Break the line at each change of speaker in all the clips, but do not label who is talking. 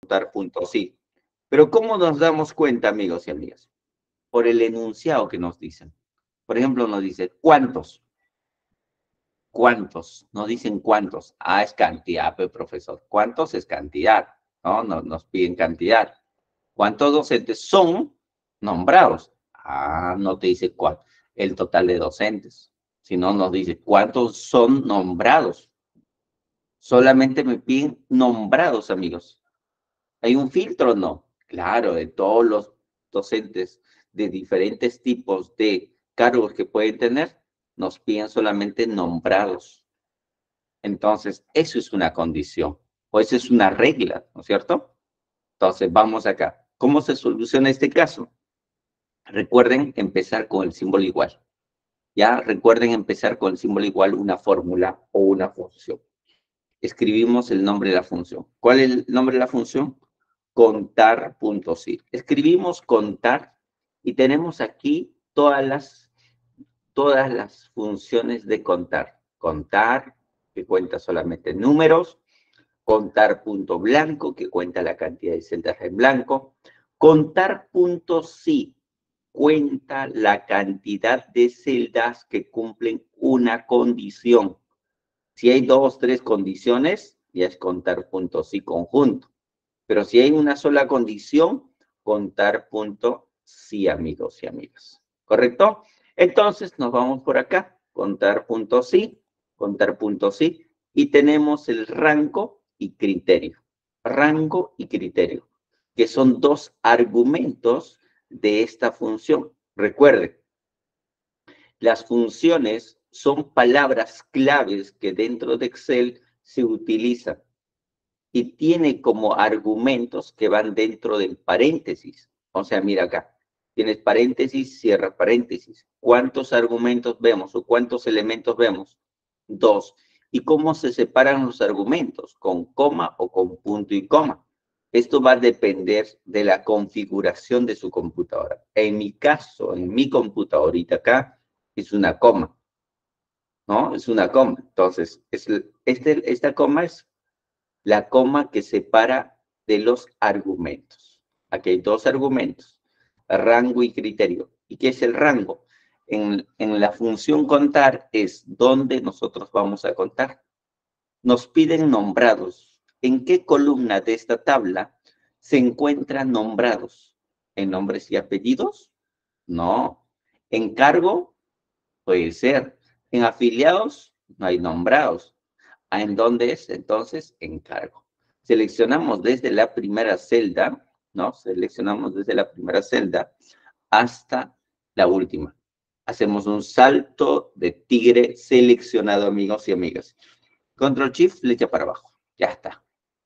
contar puntos sí. Pero ¿cómo nos damos cuenta, amigos y amigas? Por el enunciado que nos dicen. Por ejemplo, nos dice, ¿cuántos? ¿Cuántos? Nos dicen cuántos. Ah, es cantidad, pues, profesor. ¿Cuántos es cantidad? ¿No? Nos piden cantidad. ¿Cuántos docentes son nombrados? Ah, no te dice cuál, el total de docentes, sino nos dice cuántos son nombrados. Solamente me piden nombrados, amigos. ¿Hay un filtro? No. Claro, de todos los docentes de diferentes tipos de cargos que pueden tener, nos piden solamente nombrados. Entonces, eso es una condición, o eso es una regla, ¿no es cierto? Entonces, vamos acá. ¿Cómo se soluciona este caso? Recuerden empezar con el símbolo igual. Ya, recuerden empezar con el símbolo igual una fórmula o una función. Escribimos el nombre de la función. ¿Cuál es el nombre de la función? Contar.sí. Escribimos contar y tenemos aquí todas las funciones de contar. Contar, que cuenta solamente números. Contar punto blanco, que cuenta la cantidad de celdas en blanco. Contar punto sí, cuenta la cantidad de celdas que cumplen una condición. Si hay 2, 3 condiciones, ya es contar punto sí conjunto. Pero si hay una sola condición, contar punto sí, amigos y amigas. ¿Correcto? Entonces nos vamos por acá, contar punto sí, y tenemos el rango y criterio. Rango y criterio, que son dos argumentos de esta función. Recuerden, las funciones son palabras claves que dentro de Excel se utilizan y tiene como argumentos que van dentro del paréntesis. O sea, mira acá, tienes paréntesis, cierra paréntesis. ¿Cuántos argumentos vemos o cuántos elementos vemos? 2. ¿Y cómo se separan los argumentos? ¿Con coma o con punto y coma? Esto va a depender de la configuración de su computadora. En mi caso, en mi computadorita acá, es una coma, ¿no? Es una coma. Entonces, esta coma es la coma que separa de los argumentos. Aquí hay dos argumentos, rango y criterio. ¿Y qué es el rango? En la función contar es donde nosotros vamos a contar. Nos piden nombrados. ¿En qué columna de esta tabla se encuentran nombrados? ¿En nombres y apellidos? No. ¿En cargo? Puede ser. ¿En afiliados? No hay nombrados. ¿En dónde es? Entonces, en cargo. Seleccionamos desde la primera celda, ¿no? Seleccionamos desde la primera celda hasta la última. Hacemos un salto de tigre seleccionado, amigos y amigas. Control Shift, flecha para abajo. Ya está.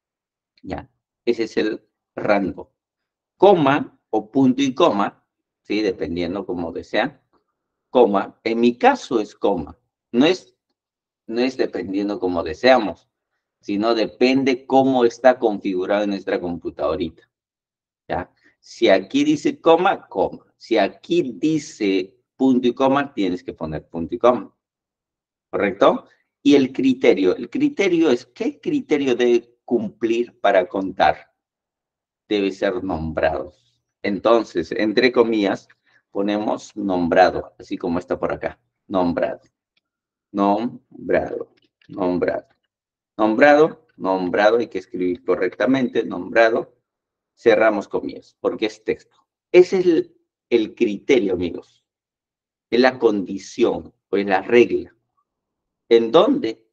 Ya. Ese es el rango. Coma o punto y coma, ¿sí? Dependiendo como desean. Coma. En mi caso es coma. No es dependiendo como deseamos, sino depende cómo está configurado en nuestra computadorita, ¿ya? Si aquí dice coma, coma. Si aquí dice punto y coma, tienes que poner punto y coma, ¿correcto? Y el criterio es, ¿qué criterio debe cumplir para contar? Debe ser nombrado. Entonces, entre comillas, ponemos nombrado, así como está por acá, nombrado, nombrado, nombrado. Nombrado, hay que escribir correctamente, nombrado, cerramos comillas, porque es texto. Ese es el criterio, amigos. Es la condición, o es la regla. ¿En dónde?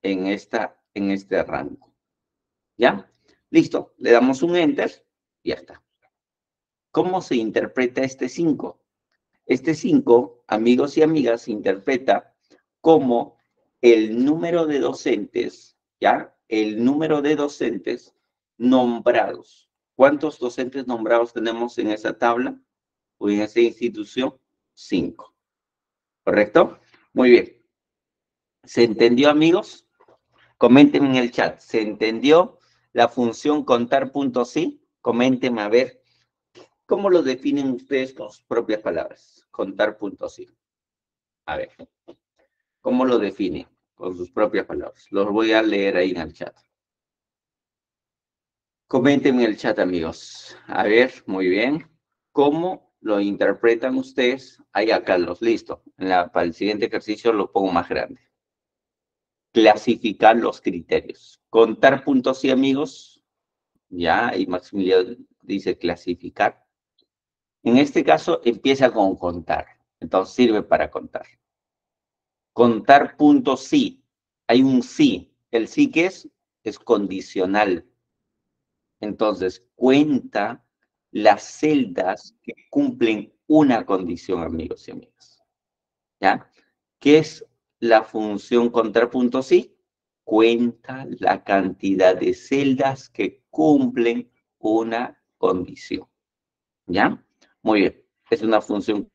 En este rango. ¿Ya? Listo. Le damos un enter y ya está. ¿Cómo se interpreta este 5? Este 5, amigos y amigas, se interpreta como el número de docentes, ¿ya? El número de docentes nombrados. ¿Cuántos docentes nombrados tenemos en esa tabla o en esa institución? 5. ¿Correcto? Muy bien. ¿Se entendió, amigos? Coméntenme en el chat. ¿Se entendió la función contar.sí? Coméntenme a ver cómo lo definen ustedes con sus propias palabras. Contar.sí. A ver. ¿Cómo lo define? Con sus propias palabras. Los voy a leer ahí en el chat. Coméntenme en el chat, amigos. A ver, muy bien. ¿Cómo lo interpretan ustedes? Ahí, Carlos, listo. Para el siguiente ejercicio lo pongo más grande. Clasificar los criterios. Contar puntos y amigos. Ya, y Maximiliano dice clasificar. En este caso empieza con contar. Entonces sirve para contar. Contar puntos sí. Hay un sí. El sí que es condicional. Entonces cuenta las celdas que cumplen una condición, amigos y amigas. ¿Ya? ¿Qué es la función contar puntos sí? Cuenta la cantidad de celdas que cumplen una condición. ¿Ya? Muy bien. Es una función.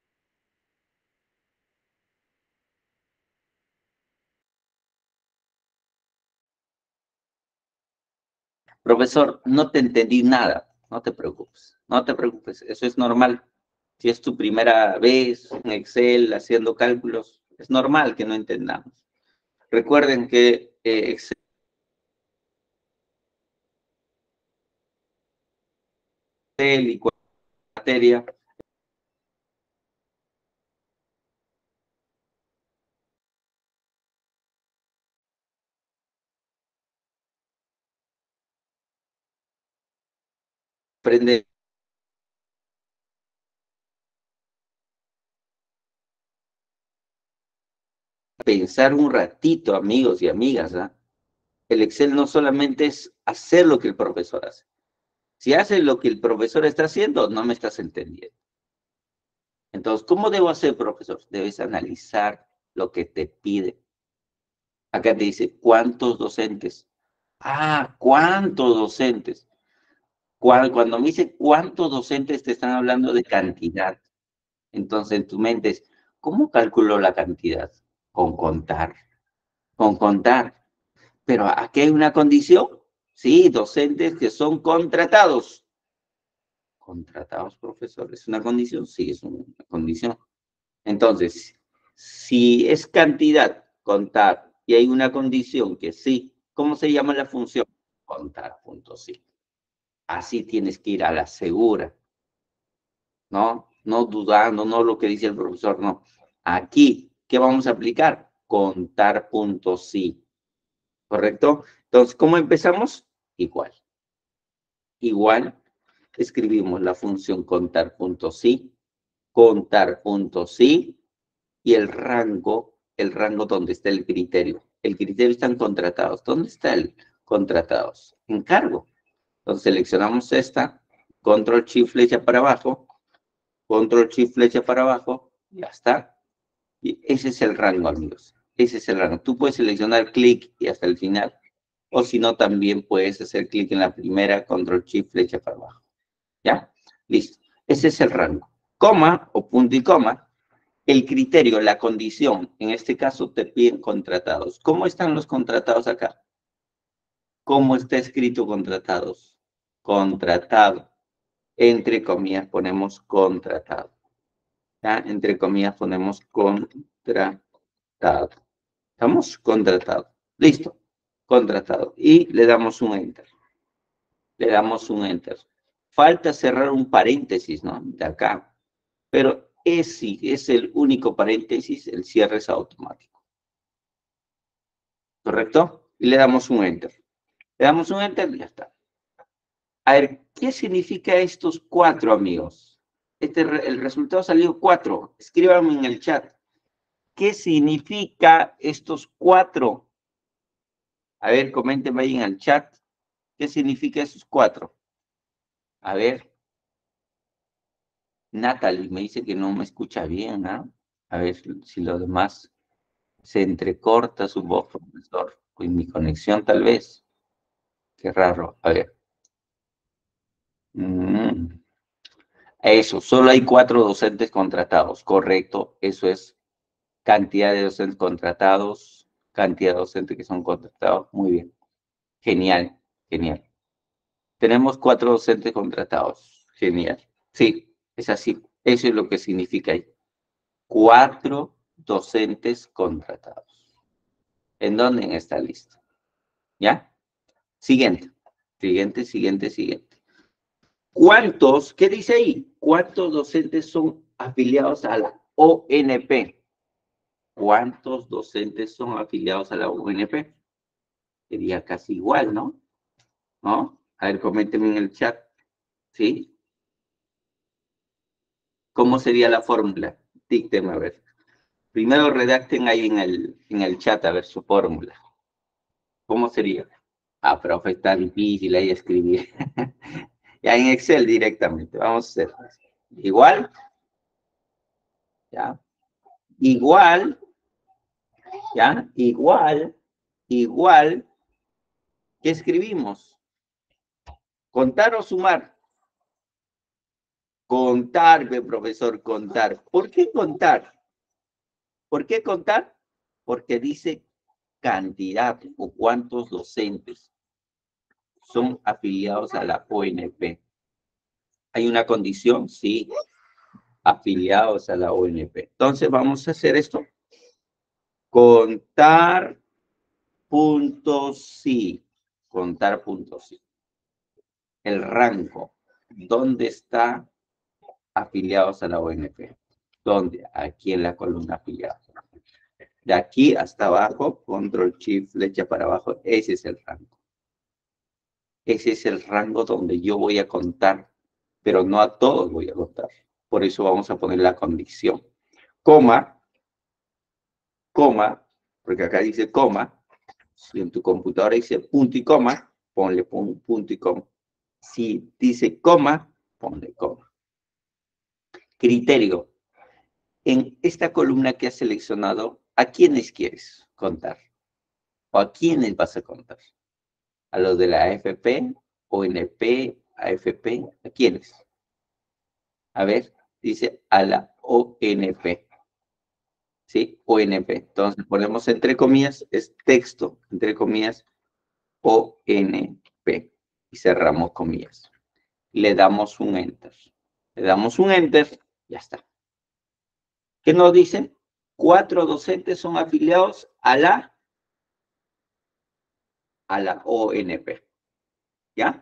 Profesor, no te entendí nada. No te preocupes. No te preocupes. Eso es normal. Si es tu primera vez en Excel haciendo cálculos, es normal que no entendamos. Recuerden que Excel y cualquier materia aprende a pensar un ratito, amigos y amigas. ¿Ah? El Excel no solamente es hacer lo que el profesor hace. Si haces lo que el profesor está haciendo, no me estás entendiendo. Entonces, ¿cómo debo hacer, profesor? Debes analizar lo que te pide. Acá te dice, ¿cuántos docentes? Ah, ¿cuántos docentes? Cuando me dice cuántos docentes te están hablando de cantidad. Entonces, en tu mente es, ¿cómo calculo la cantidad? Con contar, con contar. Pero aquí hay una condición. Sí, docentes que son contratados. Contratados, profesor, ¿es una condición? Sí, es una condición. Entonces, si es cantidad, contar, y hay una condición que sí, ¿cómo se llama la función? Contar, punto, sí. Así tienes que ir a la segura, ¿no? No dudando, no lo que dice el profesor, no. Aquí, ¿qué vamos a aplicar? Contar, punto, sí. ¿Correcto? Entonces, ¿cómo empezamos? Igual. Igual, escribimos la función contar, punto, sí, contar, punto, sí, y el rango donde está el criterio. El criterio están contratados. ¿Dónde está el contratados? Encargo. Entonces seleccionamos esta, control shift flecha para abajo, control shift flecha para abajo, ya está. Y ese es el rango, amigos. Ese es el rango. Tú puedes seleccionar clic y hasta el final, o si no, también puedes hacer clic en la primera, control shift flecha para abajo. ¿Ya? Listo. Ese es el rango. Coma o punto y coma. El criterio, la condición, en este caso te piden contratados. ¿Cómo están los contratados acá? ¿Cómo está escrito contratados? Contratado. Entre comillas ponemos contratado. ¿Ya? Entre comillas ponemos contratado. ¿Estamos? Contratado. Listo. Contratado. Y le damos un enter. Le damos un enter. Falta cerrar un paréntesis, ¿no? De acá. Pero sí, es el único paréntesis, el cierre es automático. ¿Correcto? Y le damos un enter. Le damos un enter y ya está. A ver, ¿qué significa estos 4, amigos? El resultado salió 4. Escríbanme en el chat. ¿Qué significa estos 4? A ver, coméntenme ahí en el chat. ¿Qué significa estos 4? A ver, Natalie me dice que no me escucha bien, ¿ah? A ver si lo demás se entrecorta su voz, profesor. Con mi conexión, tal vez. Qué raro. A ver. Eso, solo hay 4 docentes contratados. Correcto, eso es cantidad de docentes contratados, cantidad de docentes que son contratados. Muy bien. Genial, genial. Tenemos 4 docentes contratados. Genial. Sí, es así. Eso es lo que significa ahí. 4 docentes contratados. ¿En dónde? En esta lista. ¿Ya? Siguiente. Siguiente, siguiente, siguiente. ¿Cuántos, qué dice ahí? ¿Cuántos docentes son afiliados a la ONP? ¿Cuántos docentes son afiliados a la ONP? Sería casi igual, ¿no? ¿No? A ver, coméntenme en el chat. ¿Sí? ¿Cómo sería la fórmula? Díctenme, a ver. Primero redacten ahí en el chat, a ver, su fórmula. ¿Cómo sería? Ah, profe, está difícil ahí escribir. Ya en Excel directamente. Vamos a hacer. Igual, ¿ya? Igual, ¿ya? Igual, ¿qué escribimos? ¿Contar o sumar? Contar, profesor, contar. ¿Por qué contar? ¿Por qué contar? Porque dice cantidad o cuántos docentes son afiliados a la ONP. ¿Hay una condición? Sí, afiliados a la ONP. Entonces vamos a hacer esto. Contar puntos sí. Contar puntos sí. El rango. ¿Dónde está afiliados a la ONP? ¿Dónde? Aquí en la columna afiliados. De aquí hasta abajo, control shift, flecha para abajo, ese es el rango. Ese es el rango donde yo voy a contar, pero no a todos voy a contar. Por eso vamos a poner la condición. Coma, coma, porque acá dice coma. Si en tu computadora dice punto y coma, ponle punto y coma. Si dice coma, ponle coma. Criterio. En esta columna que has seleccionado, ¿a quiénes quieres contar? ¿O a quiénes vas a contar? ¿A los de la AFP, ONP, AFP? ¿A quiénes? A ver, dice a la ONP. ¿Sí? ONP. Entonces ponemos entre comillas, es texto, entre comillas, ONP. Y cerramos comillas. Le damos un enter. Le damos un enter, ya está. ¿Qué nos dicen? 4 docentes son afiliados a la ONP. ¿Ya?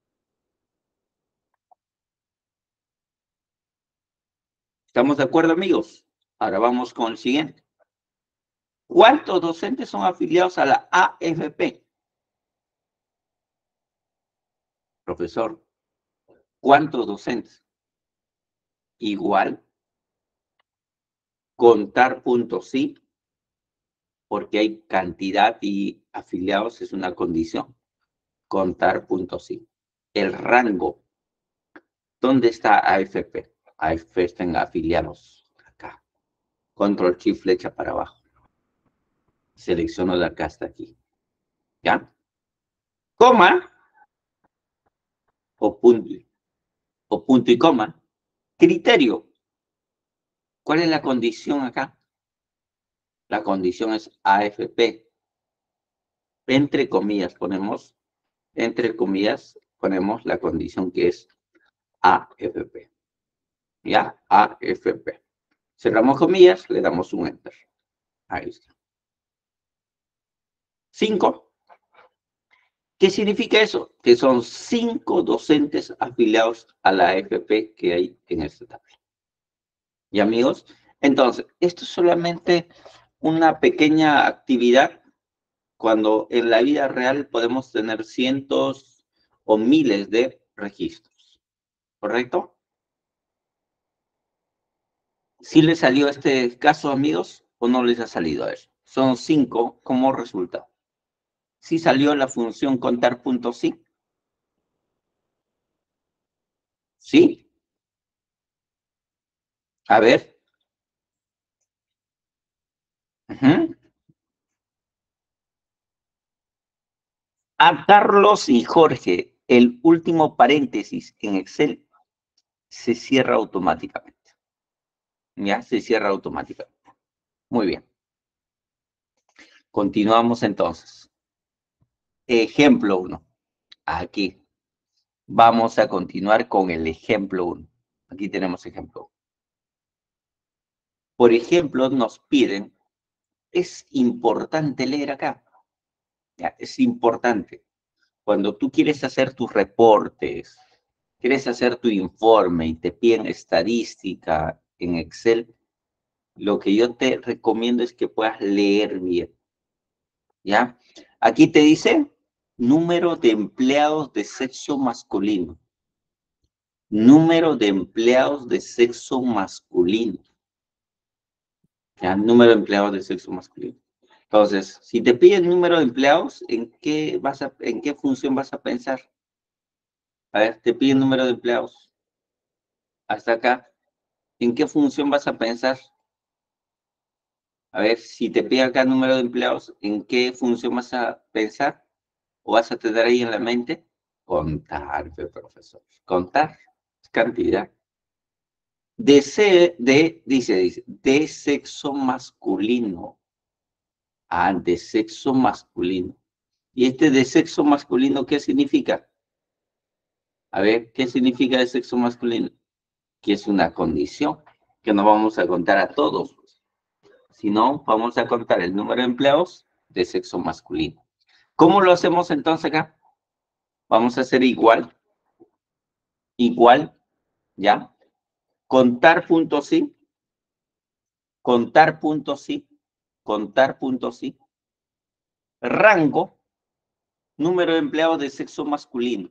¿Estamos de acuerdo, amigos? Ahora vamos con el siguiente. ¿Cuántos docentes son afiliados a la AFP? Profesor, ¿cuántos docentes? Igual, contar puntos sí, porque hay cantidad y afiliados es una condición. Contar puntos sí. El rango. ¿Dónde está AFP? AFP está en afiliados. Acá. Control shift flecha para abajo. Selecciono de acá hasta aquí. ¿Ya? Coma o punto y coma. Criterio. ¿Cuál es la condición acá? La condición es AFP. Entre comillas ponemos la condición que es AFP. ¿Ya? AFP. Cerramos comillas, le damos un enter. Ahí está. 5. ¿Qué significa eso? Que son 5 docentes afiliados a la AFP que hay en esta tabla. ¿Y amigos? Entonces, esto es solamente una pequeña actividad cuando en la vida real podemos tener cientos o miles de registros. ¿Correcto? ¿Sí les salió este caso, amigos, o no les ha salido eso? Son 5 como resultado. ¿Sí salió la función contar puntos sí? ¿Sí? A ver. A Carlos y Jorge, el último paréntesis en Excel se cierra automáticamente. ¿Ya? Se cierra automáticamente. Muy bien. Continuamos entonces. Ejemplo 1. Aquí. Vamos a continuar con el ejemplo 1. Aquí tenemos ejemplo 1. Por ejemplo, nos piden, es importante leer acá. Ya, es importante. Cuando tú quieres hacer tus reportes, quieres hacer tu informe y te piden estadística en Excel, lo que yo te recomiendo es que puedas leer bien, ¿ya? Aquí te dice número de empleados de sexo masculino. Número de empleados de sexo masculino. ¿Ya? Número de empleados de sexo masculino. Entonces, si te piden número de empleados, ¿en qué función vas a pensar? A ver, te piden número de empleados. Hasta acá. ¿En qué función vas a pensar? A ver, si te pide acá número de empleados, ¿en qué función vas a pensar? ¿O vas a tener ahí en la mente? Contar, profesor. Contar es cantidad. Dice, de sexo masculino. Ah, de sexo masculino. ¿Y este de sexo masculino qué significa? A ver, ¿qué significa de sexo masculino? Que es una condición, que no vamos a contar a todos, sino vamos a contar el número de empleados de sexo masculino. ¿Cómo lo hacemos entonces acá? Vamos a hacer igual, ¿ya? Contar punto sí, contar punto sí, contar punto sí. Rango, número de empleados de sexo masculino.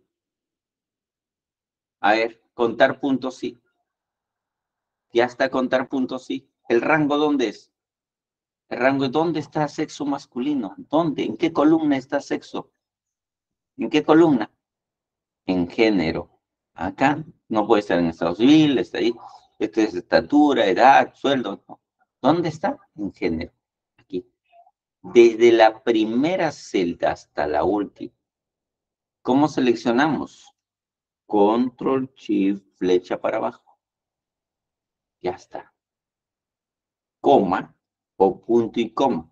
A ver, contar punto sí. Ya está contar punto sí. ¿El rango dónde es? El rango, ¿dónde está sexo masculino? ¿Dónde? ¿En qué columna está sexo? ¿En qué columna? En género. Acá no puede estar en estado civil, está ahí. Esto es estatura, edad, sueldo. No. ¿Dónde está? En género. Aquí. Desde la primera celda hasta la última. ¿Cómo seleccionamos? Control, Shift, flecha para abajo. Ya está. Coma o punto y coma.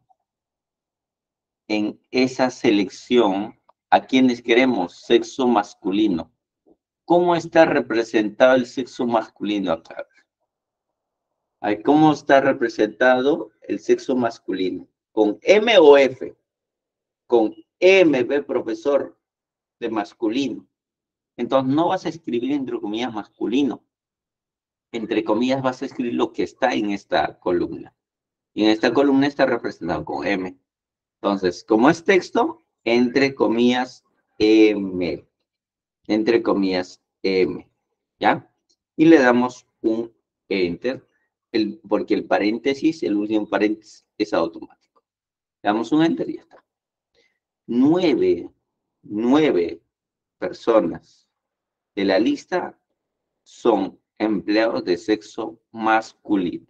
En esa selección, ¿a quiénes queremos? Sexo masculino. ¿Cómo está representado el sexo masculino acá? ¿Cómo está representado el sexo masculino? ¿Con M o F? Con M, ve, profesor, de masculino. Entonces no vas a escribir entre comillas masculino. Entre comillas vas a escribir lo que está en esta columna. Y en esta columna está representado con M. Entonces, como es texto, entre comillas M. Entre comillas M. ¿Ya? Y le damos un Enter, porque el paréntesis, el último paréntesis, es automático. Le damos un Enter y ya está. 9 personas de la lista son empleados de sexo masculino.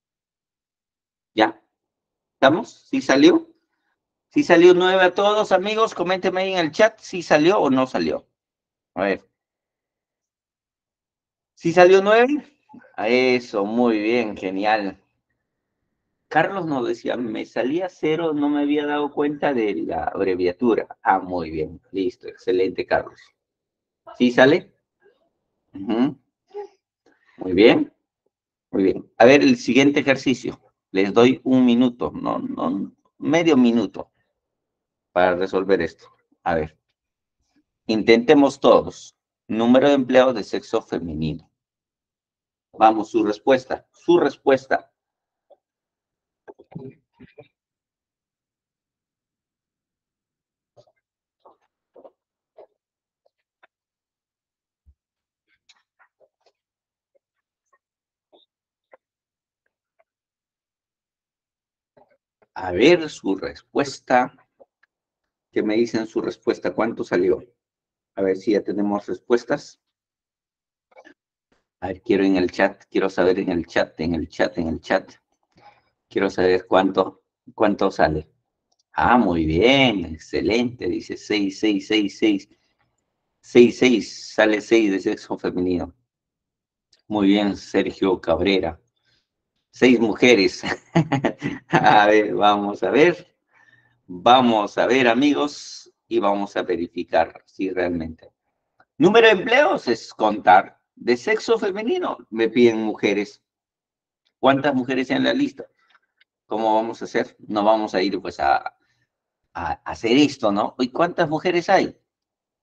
¿Ya? ¿Estamos? ¿Sí salió? ¿Sí salió 9 a todos, amigos? Coméntenme ahí en el chat si salió o no salió. A ver. ¿Sí salió 9? Eso, muy bien, genial. Carlos nos decía, me salía 0, no me había dado cuenta de la abreviatura. Ah, muy bien, listo, excelente, Carlos. ¿Sí sale? Muy bien, muy bien. A ver, el siguiente ejercicio. Les doy un minuto, no, medio minuto para resolver esto. A ver, intentemos todos. Número de empleados de sexo femenino. Vamos, su respuesta, su respuesta. A ver, su respuesta. ¿Qué me dicen su respuesta? ¿Cuánto salió? A ver si ya tenemos respuestas. A ver, quiero en el chat, quiero saber en el chat, en el chat, en el chat. Quiero saber cuánto sale. Ah, muy bien, excelente. Dice 6, 6, 6, 6. 6, 6, sale 6 de sexo femenino. Muy bien, Sergio Cabrera. 6 mujeres. A ver, vamos a ver. Vamos a ver, amigos, y vamos a verificar si realmente. Número de empleos es contar. De sexo femenino me piden mujeres. ¿Cuántas mujeres hay en la lista? ¿Cómo vamos a hacer? No vamos a ir pues a hacer esto, ¿no? ¿Y cuántas mujeres hay?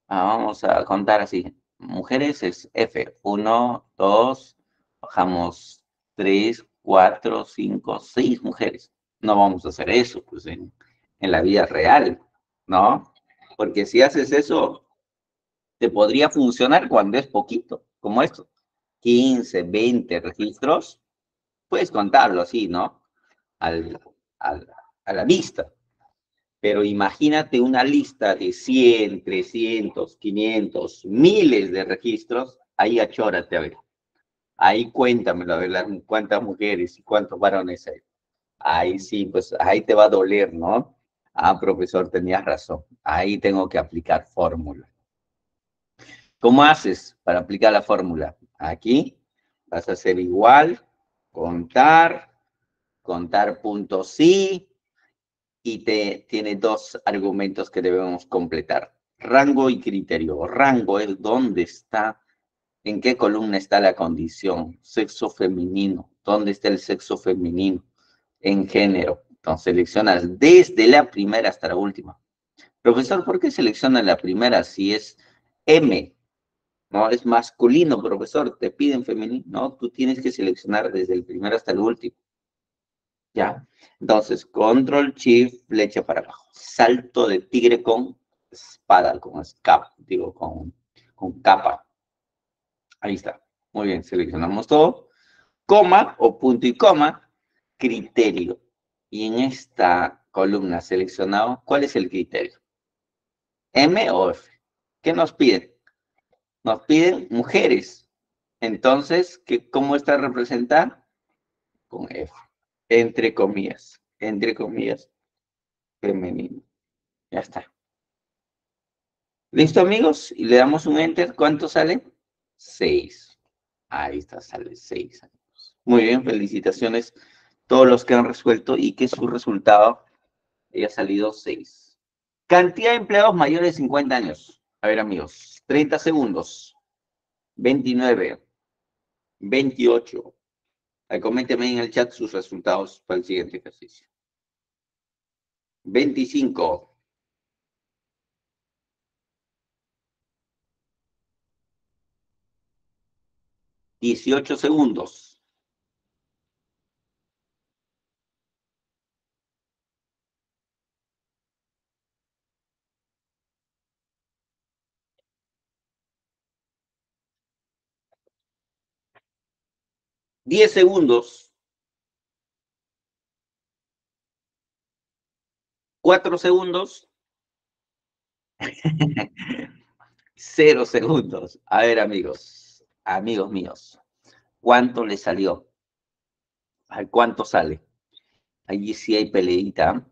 Vamos a contar así. Mujeres es F. 1, 2, bajamos 3, 4, 5, 6 mujeres. No vamos a hacer eso, pues, en la vida real, ¿no? Porque si haces eso, te podría funcionar cuando es poquito, como esto. 15, 20 registros, puedes contarlo así, ¿no? Al, al- a la vista. Pero imagínate una lista de 100, 300, 500, miles de registros, ahí achórate a ver. Ahí cuéntamelo, a ver cuántas mujeres y cuántos varones hay. Ahí sí, pues ahí te va a doler, ¿no? Ah, profesor, tenías razón. Ahí tengo que aplicar fórmula. ¿Cómo haces para aplicar la fórmula? Aquí vas a hacer igual, contar, contar puntos sí, y tiene dos argumentos que debemos completar. Rango y criterio. Rango es dónde está, en qué columna está la condición. Sexo femenino. ¿Dónde está el sexo femenino? En género. Entonces seleccionas desde la primera hasta la última. Profesor, ¿por qué selecciona la primera si es M? No, es masculino, profesor. Te piden femenino. No, tú tienes que seleccionar desde el primero hasta el último. ¿Ya? Entonces, control, shift, flecha para abajo. Salto de tigre con espada, con escapa, digo, con capa. Ahí está. Muy bien, seleccionamos todo. Coma o punto y coma, criterio. Y en esta columna seleccionado, ¿cuál es el criterio? ¿M o F? ¿Qué nos piden? Nos piden mujeres. Entonces, ¿cómo está representada? Con F. Entre comillas, femenino. Ya está. ¿Listo, amigos? Y le damos un enter. ¿Cuánto sale? 6. Ahí está, sale 6. Muy bien, felicitaciones a todos los que han resuelto y que su resultado haya salido 6. Cantidad de empleados mayores de 50 años. A ver, amigos, 30 segundos. 29, 28. Coménteme en el chat sus resultados para el siguiente ejercicio. 25, 18 segundos. 10 segundos. 4 segundos. 0 segundos. A ver, amigos, amigos míos, ¿cuánto le salió? Ay, ¿cuánto sale? Allí sí hay peleita.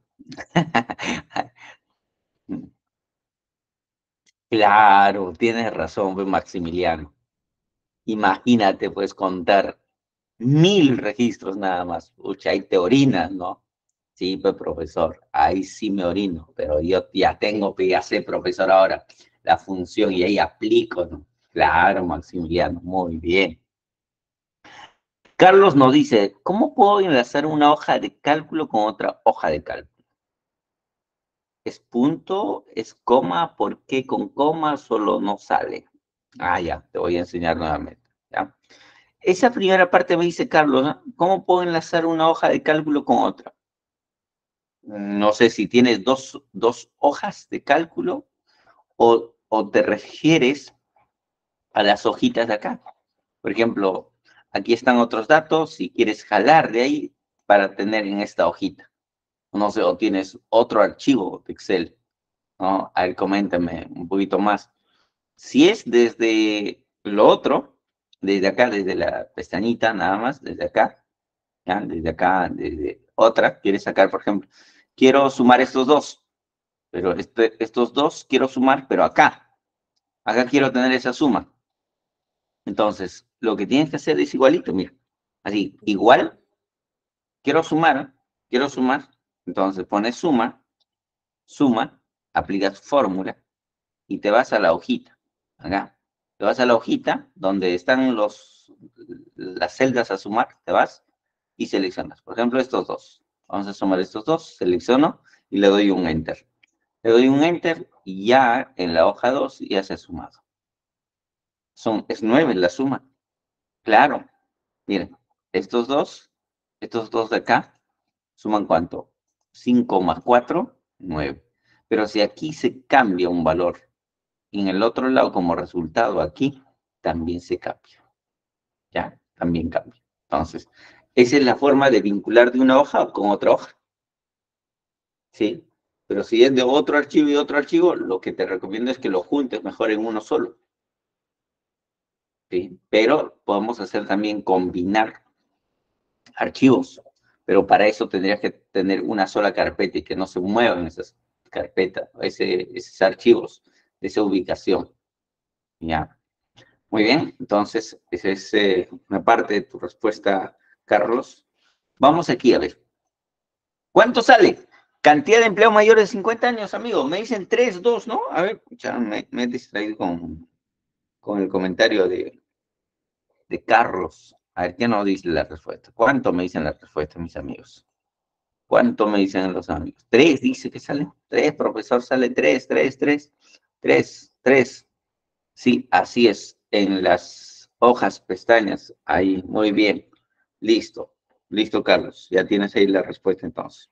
Claro, tienes razón, pues, Maximiliano. Imagínate, pues, contar 1000 registros nada más. Uy, ahí te orinas, ¿no? Sí, pues, profesor, ahí sí me orino, pero yo ya tengo, que ya sé, profesor, ahora la función y ahí aplico, ¿no? Claro, Maximiliano, muy bien. Carlos nos dice, ¿cómo puedo enlazar una hoja de cálculo con otra hoja de cálculo? ¿Es punto? ¿Es coma? ¿Por qué con coma solo no sale? Ah, ya, te voy a enseñar nuevamente. ¿Ya? Esa primera parte me dice Carlos, ¿no? ¿Cómo puedo enlazar una hoja de cálculo con otra? No sé si tienes dos hojas de cálculo o te refieres a las hojitas de acá. Por ejemplo, aquí están otros datos, si quieres jalar de ahí para tener en esta hojita. No sé, o tienes otro archivo de Excel, ¿no? A ver, coméntame un poquito más. Si es desde lo otro, desde acá, desde la pestañita, nada más, desde acá, ¿ya? Desde acá, desde otra, quieres sacar, por ejemplo, quiero sumar estos dos, pero estos dos quiero sumar, pero acá quiero tener esa suma. Entonces, lo que tienes que hacer es igualito, mira, así, igual, quiero sumar, entonces pones suma, aplicas fórmula y te vas a la hojita, acá. Te vas a la hojita donde están las celdas a sumar, te vas y seleccionas. Por ejemplo, estos dos. Vamos a sumar estos dos, selecciono y le doy un enter. Le doy un Enter y ya en la hoja 2 ya se ha sumado. Es 9 la suma. Claro. Miren, estos dos de acá, ¿suman cuánto? 5 más 4, 9. Pero si aquí se cambia un valor, y en el otro lado como resultado aquí, también se cambia. ¿Ya? También cambia. Entonces, esa es la forma de vincular de una hoja con otra hoja. ¿Sí? Pero si es de otro archivo y otro archivo, lo que te recomiendo es que lo juntes mejor en uno solo. ¿Sí? Pero podemos hacer también combinar archivos. Pero para eso tendrías que tener una sola carpeta y que no se muevan esas carpetas, esos archivos de esa ubicación. ¿Ya? Muy bien, entonces esa es una parte de tu respuesta, Carlos. Vamos aquí a ver. ¿Cuánto sale? Cantidad de empleados mayores de 50 años, amigo. Me dicen 3, 2, ¿no? A ver, ya me he distraído con el comentario de Carlos. A ver, ¿qué nos dice la respuesta? ¿Cuánto me dicen la respuesta, mis amigos? ¿Cuánto me dicen los amigos? 3, dice que sale. 3, profesor, sale 3, 3, 3, 3, 3. Sí, así es. En las hojas, pestañas. Ahí, muy bien. Listo. Listo, Carlos. Ya tienes ahí la respuesta entonces.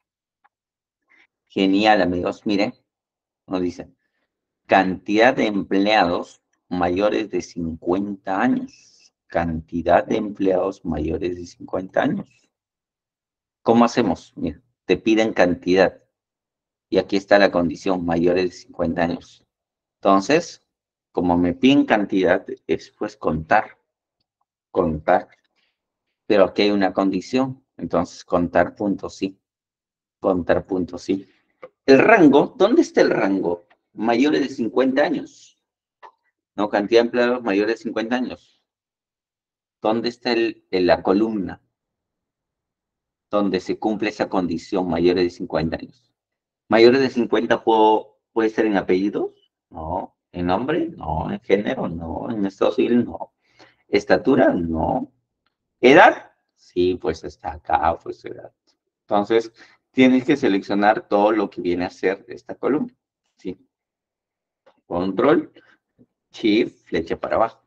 Genial, amigos. Miren, nos dicen. Cantidad de empleados mayores de 50 años. Cantidad de empleados mayores de 50 años. ¿Cómo hacemos? Mira, te piden cantidad. Y aquí está la condición, mayores de 50 años. Entonces, como me piden cantidad, es pues contar. Contar. Pero aquí hay una condición. Entonces, contar punto sí. Contar punto sí. El rango, ¿dónde está el rango? Mayores de 50 años. No, cantidad de empleados mayores de 50 años. ¿Dónde está la columna donde se cumple esa condición, mayores de 50 años? ¿Mayores de 50 puede ser en apellidos? No. ¿En nombre? No. ¿En género? No. ¿En estado civil? No. ¿Estatura? No. ¿Edad? Sí, pues está acá, pues edad. Entonces, tienes que seleccionar todo lo que viene a ser esta columna. ¿Sí? Control, Shift, flecha para abajo.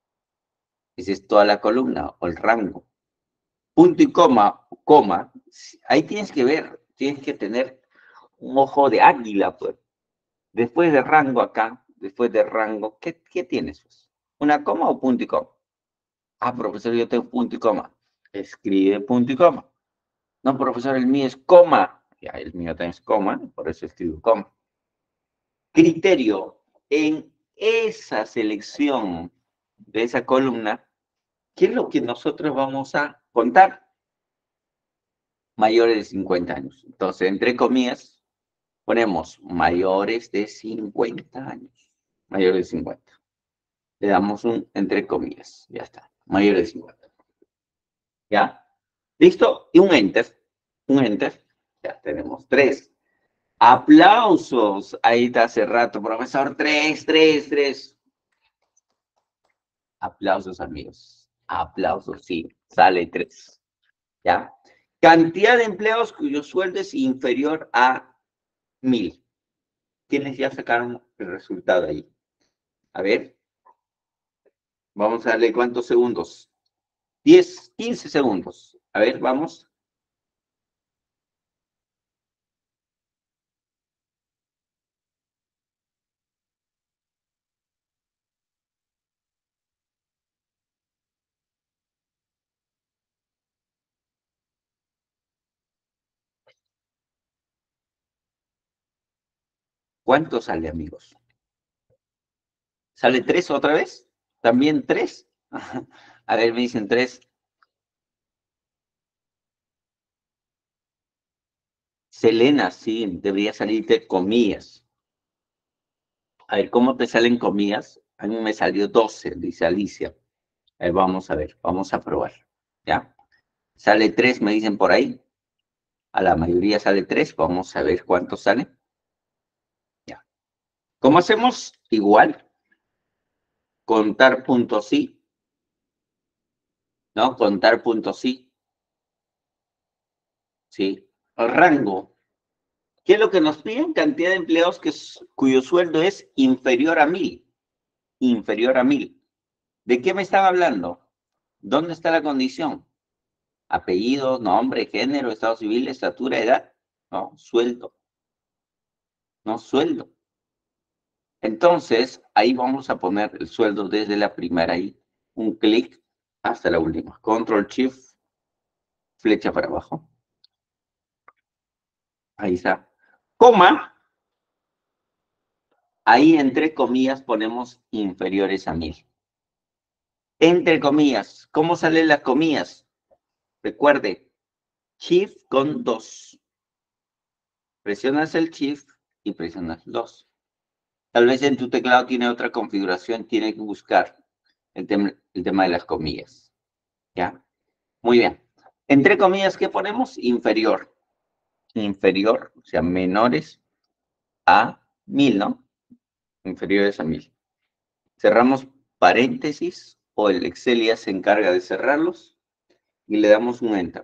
Esa es toda la columna o el rango. Punto y coma, coma, ahí tienes que ver, tienes que tener un ojo de águila, pues. Después de rango acá, después de rango, ¿qué tienes? Pues? ¿Una coma o punto y coma? Ah, profesor, yo tengo punto y coma. Escribe punto y coma. No, profesor, el mío es coma. Ya, el mío también es coma, por eso escribo coma. Criterio. En esa selección de esa columna, ¿qué es lo que nosotros vamos a contar? Mayores de 50 años. Entonces, entre comillas, ponemos mayores de 50 años. Mayores de 50. Le damos un entre comillas. Ya está. Mayores de 50. ¿Ya? ¿Listo? Y un enter. Un enter. Ya tenemos 3. Aplausos. Ahí está hace rato, profesor. 3, 3, 3. Aplausos, amigos. Aplausos, sí. Sale 3. ¿Ya? Cantidad de empleados cuyo sueldo es inferior a 1000. ¿Quiénes ya sacaron el resultado ahí? A ver, vamos a darle cuántos segundos. 10, 15 segundos. A ver, vamos. ¿Cuánto sale, amigos? ¿Sale 3 otra vez? ¿También 3? A ver, me dicen 3. Selena, sí, debería salirte comillas. A ver, ¿cómo te salen comillas? A mí me salió 12, dice Alicia. Vamos a ver, vamos a probar. ¿Ya? Sale 3, me dicen por ahí. A la mayoría sale 3. Vamos a ver cuánto sale. Ya. ¿Cómo hacemos? Igual. Contar puntos sí. ¿No? Contar puntos sí. Sí. Rango. ¿Qué es lo que nos piden? Cantidad de empleados cuyo sueldo es inferior a 1000. Inferior a 1000. ¿De qué me están hablando? ¿Dónde está la condición? Apellido, nombre, género, estado civil, estatura, edad. No, sueldo. No, sueldo. Entonces, ahí vamos a poner el sueldo desde la primera ahí. Un clic hasta la última. Control Shift, flecha para abajo. Ahí está. Coma. Ahí entre comillas ponemos inferiores a 1000. Entre comillas. ¿Cómo salen las comillas? Recuerde, Shift con 2. Presionas el Shift y presionas 2. Tal vez en tu teclado tiene otra configuración, tiene que buscar el tema de las comillas. ¿Ya? Muy bien. Entre comillas, ¿qué ponemos? Inferior. Inferior, o sea, menores a 1000, ¿no? Inferiores a 1000. Cerramos paréntesis o el Excel ya se encarga de cerrarlos y le damos un Enter.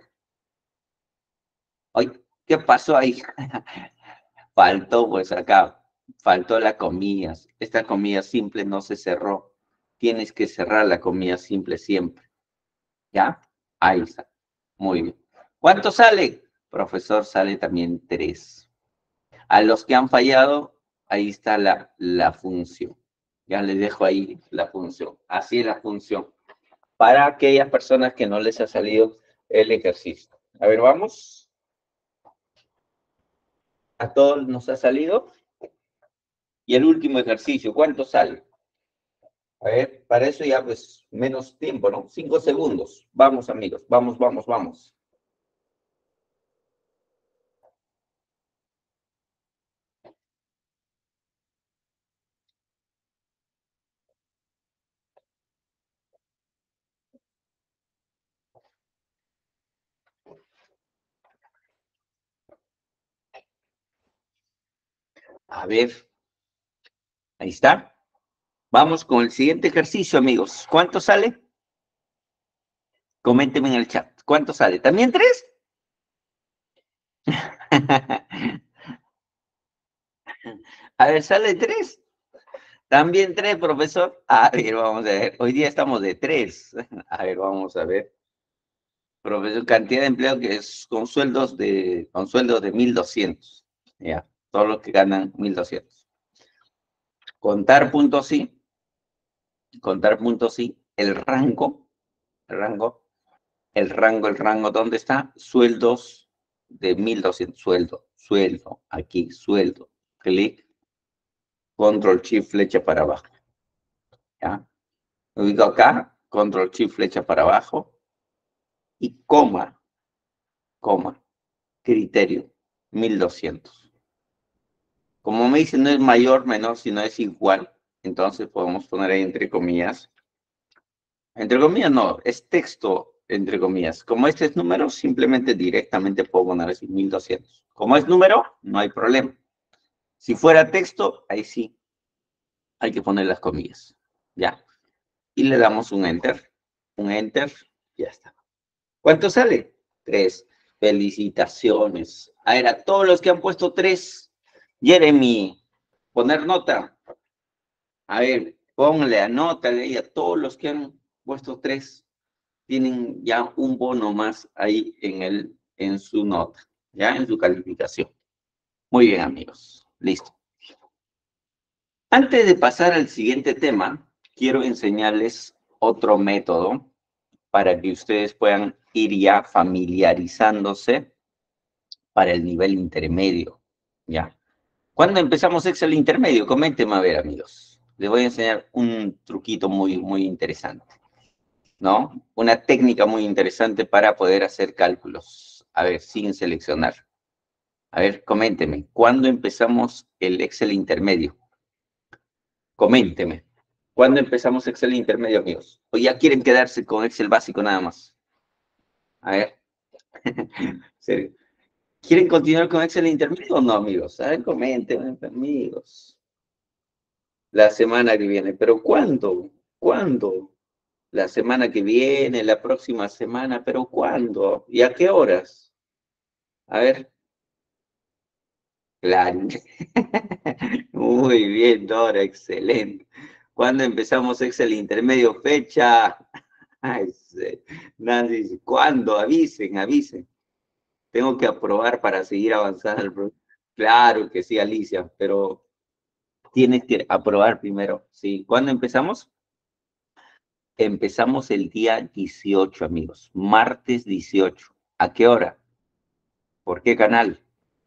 Ay, ¿qué pasó ahí? Faltó, pues acá, faltó la comillas. Esta comilla simple no se cerró. Tienes que cerrar la comilla simple siempre. ¿Ya? Ahí está. Muy bien. ¿Cuánto sale? Profesor, sale también 3. A los que han fallado, ahí está la función. Ya les dejo ahí la función. Así es la función. Para aquellas personas que no les ha salido el ejercicio. A ver, vamos. A todos nos ha salido. Y el último ejercicio, ¿cuánto sale? A ver, para eso ya pues menos tiempo, ¿no? 5 segundos. Vamos, amigos. Vamos, vamos, vamos. A ver, ahí está. Vamos con el siguiente ejercicio, amigos. ¿Cuánto sale? Coméntenme en el chat. ¿Cuánto sale? ¿También 3? A ver, ¿sale 3? También 3, profesor. A ver, vamos a ver. Hoy día estamos de 3. A ver, vamos a ver. Profesor, cantidad de empleo que es con sueldos de 1200. Ya, todos los que ganan 1200. Contar puntos sí. Contar puntos sí. El rango, el rango, ¿dónde está? Sueldos de 1200. Sueldo. Aquí, sueldo. Clic. Control Shift, flecha para abajo. ¿Ya? Me ubico acá, Control Shift, flecha para abajo, y coma, criterio, 1200. Como me dicen, no es mayor, menor, sino es igual, entonces podemos poner ahí entre comillas no, es texto entre comillas. Como este es número, simplemente directamente puedo poner así 1200. Como es número, no hay problema. Si fuera texto, ahí sí, hay que poner las comillas, ¿ya? Y le damos un Enter, ya está. ¿Cuánto sale? 3. Felicitaciones. A ver, a todos los que han puesto 3, Jeremy, poner nota. A ver, póngale, anótale y a todos los que han puesto 3, tienen ya un bono más ahí en su nota, ya en su calificación. Muy bien, amigos. Listo. Antes de pasar al siguiente tema, quiero enseñarles otro método para que ustedes puedan ir ya familiarizándose para el nivel intermedio, ¿ya? ¿Cuándo empezamos Excel intermedio? Coméntenme a ver, amigos. Les voy a enseñar un truquito muy, muy interesante, ¿no? Una técnica muy interesante para poder hacer cálculos. A ver, sin seleccionar. A ver, coméntenme. ¿Cuándo empezamos el Excel intermedio? Coméntenme. ¿Cuándo empezamos Excel intermedio, amigos? ¿O ya quieren quedarse con Excel básico nada más? A ver. ¿Serio? ¿Quieren continuar con Excel intermedio o no, amigos? A ver, comenten, amigos. La semana que viene. ¿Pero cuándo? ¿Cuándo? La semana que viene, la próxima semana, ¿pero cuándo? ¿Y a qué horas? A ver, Claro. Muy bien, Dora, excelente. ¿Cuándo empezamos Excel intermedio? Fecha. Ay, Nancy dice, ¿cuándo? Avisen, avisen. Tengo que aprobar para seguir avanzando. Claro que sí, Alicia, pero tienes que aprobar primero. Sí. ¿Cuándo empezamos? Empezamos el día 18, amigos. Martes 18. ¿A qué hora? ¿Por qué canal?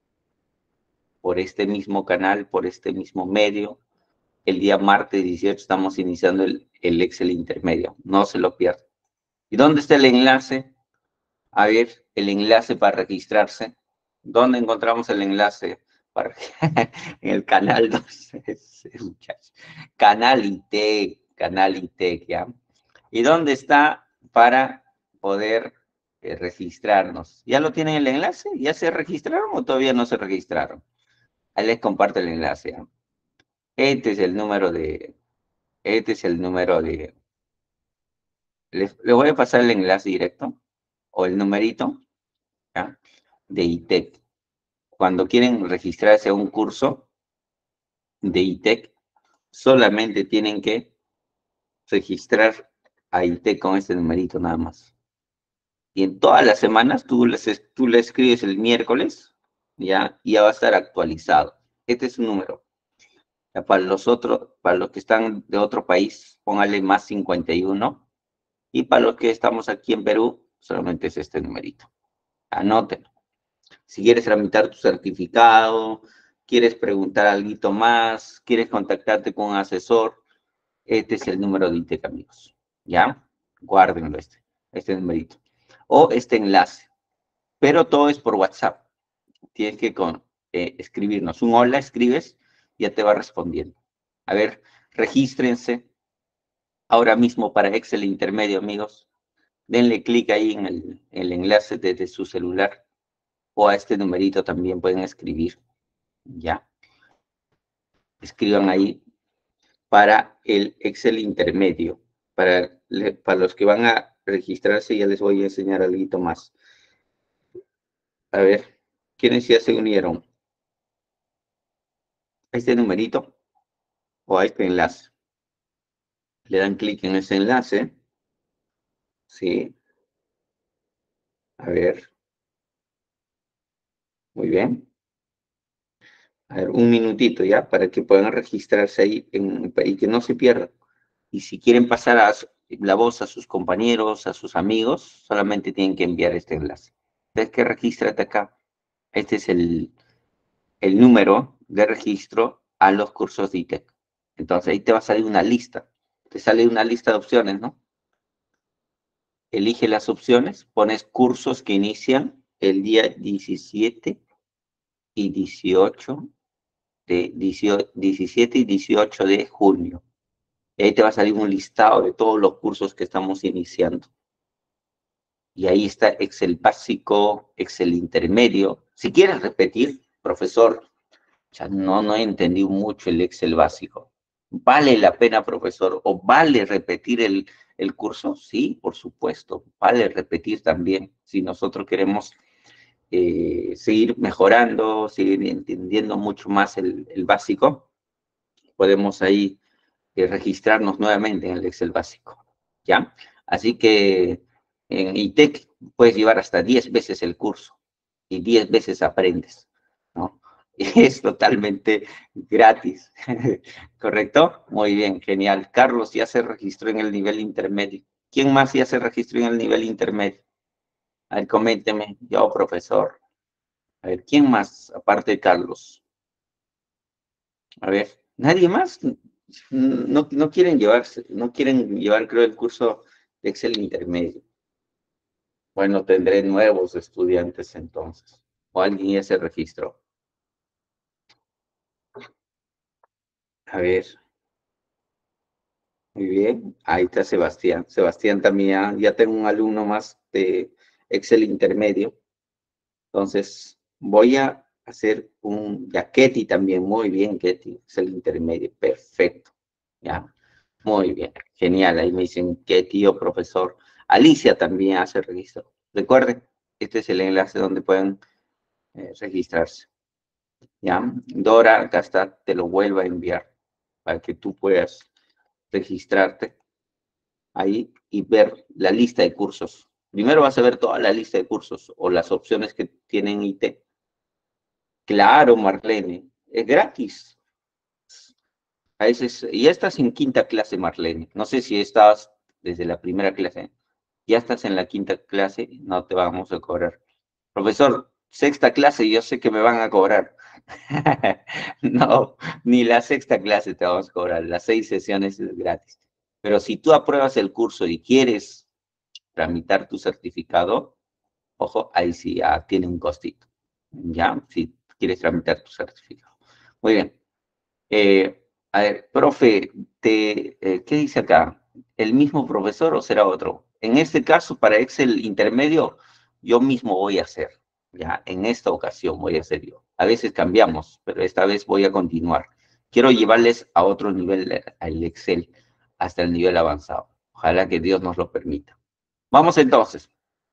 Por este mismo canal, por este mismo medio. El día martes 18 estamos iniciando el Excel intermedio. No se lo pierdan. ¿Y dónde está el enlace? A ver, el enlace para registrarse. ¿Dónde encontramos el enlace? Para... en el canal 2. Muchachos. Canal ITEC, ¿ya? ¿Y dónde está para poder registrarnos? ¿Ya lo tienen el enlace? ¿Ya se registraron o todavía no se registraron? Ahí les comparto el enlace, ¿ya? Este es el número de, este es el número de, les voy a pasar el enlace directo o el numerito, ¿ya? De ITEC. Cuando quieren registrarse a un curso de ITEC, solamente tienen que registrar a ITEC con este numerito nada más. Y en todas las semanas tú le escribes el miércoles, ¿ya? Y ya va a estar actualizado. Este es un número. Ya para los otros, para los que están de otro país, póngale más 51. Y para los que estamos aquí en Perú, solamente es este numerito. Anótenlo. Si quieres tramitar tu certificado, quieres preguntar algo más, quieres contactarte con un asesor, este es el número de ITEC, amigos. ¿Ya? Guárdenlo este numerito. O este enlace. Pero todo es por WhatsApp. Tienes que escribirnos un hola, escribes, ya te va respondiendo. A ver, regístrense ahora mismo para Excel intermedio, amigos. Denle clic ahí en el enlace desde su celular o a este numerito también pueden escribir. Ya, escriban ahí para el Excel intermedio. Para los que van a registrarse ya les voy a enseñar algo más. A ver, ¿quiénes ya se unieron? A este numerito o a este enlace. Le dan clic en ese enlace. Sí, a ver, muy bien. A ver, un minutito ya para que puedan registrarse ahí y que no se pierdan. Y si quieren pasar la voz a sus compañeros, a sus amigos, solamente tienen que enviar este enlace. Entonces que regístrate acá. Este es el número de registro a los cursos de ITEC. Entonces ahí te va a salir una lista. Te sale una lista de opciones, ¿no? Elige las opciones, pones cursos que inician el día 17 y 18 17 y 18 de junio. Y ahí te va a salir un listado de todos los cursos que estamos iniciando. Y ahí está Excel básico, Excel intermedio. Si quieres repetir, profesor, ya no he entendido mucho el Excel básico. ¿Vale la pena, profesor? ¿O vale repetir el curso? Sí, por supuesto. Vale repetir también. Si nosotros queremos seguir mejorando, seguir entendiendo mucho más el básico, podemos ahí registrarnos nuevamente en el Excel básico. ¿Ya? Así que en ITEC puedes llevar hasta 10 veces el curso y 10 veces aprendes, ¿no? Y es totalmente gratis, ¿correcto? Muy bien, genial. Carlos ya se registró en el nivel intermedio. ¿Quién más ya se registró en el nivel intermedio? A ver, coménteme, yo, profesor. A ver, ¿quién más aparte de Carlos? A ver, ¿nadie más? No quieren llevarse, no quieren llevar, creo, el curso de Excel intermedio. Bueno, tendré nuevos estudiantes entonces. O alguien ya se registró. A ver, muy bien. Ahí está Sebastián. Sebastián también, ya tengo un alumno más de Excel intermedio. Entonces, voy a hacer ya Ketty también. Muy bien, Ketty. Excel intermedio. Perfecto. Ya. Muy bien. Genial. Ahí me dicen Ketty o profesor. Alicia también hace registro. Recuerden, este es el enlace donde pueden registrarse. ¿Ya? Dora, acá está, te lo vuelvo a enviar para que tú puedas registrarte ahí y ver la lista de cursos. Primero vas a ver toda la lista de cursos o las opciones que tienen IT. Claro, Marlene, es gratis. A veces, ya estás en quinta clase, Marlene. No sé si estabas desde la primera clase. Ya estás en la quinta clase, no te vamos a cobrar. Profesor, sexta clase, yo sé que me van a cobrar. No, ni la sexta clase te vamos a cobrar. Las 6 sesiones es gratis. Pero si tú apruebas el curso y quieres tramitar tu certificado, ojo, ahí sí ya tiene un costito. ¿Ya? Si quieres tramitar tu certificado. Muy bien. A ver, profe, ¿qué dice acá? ¿El mismo profesor o será otro? En este caso, para Excel intermedio, yo mismo voy a hacer. Ya, en esta ocasión voy a hacer yo. A veces cambiamos, pero esta vez voy a continuar. Quiero llevarles a otro nivel, al Excel, hasta el nivel avanzado. Ojalá que Dios nos lo permita. Vamos entonces.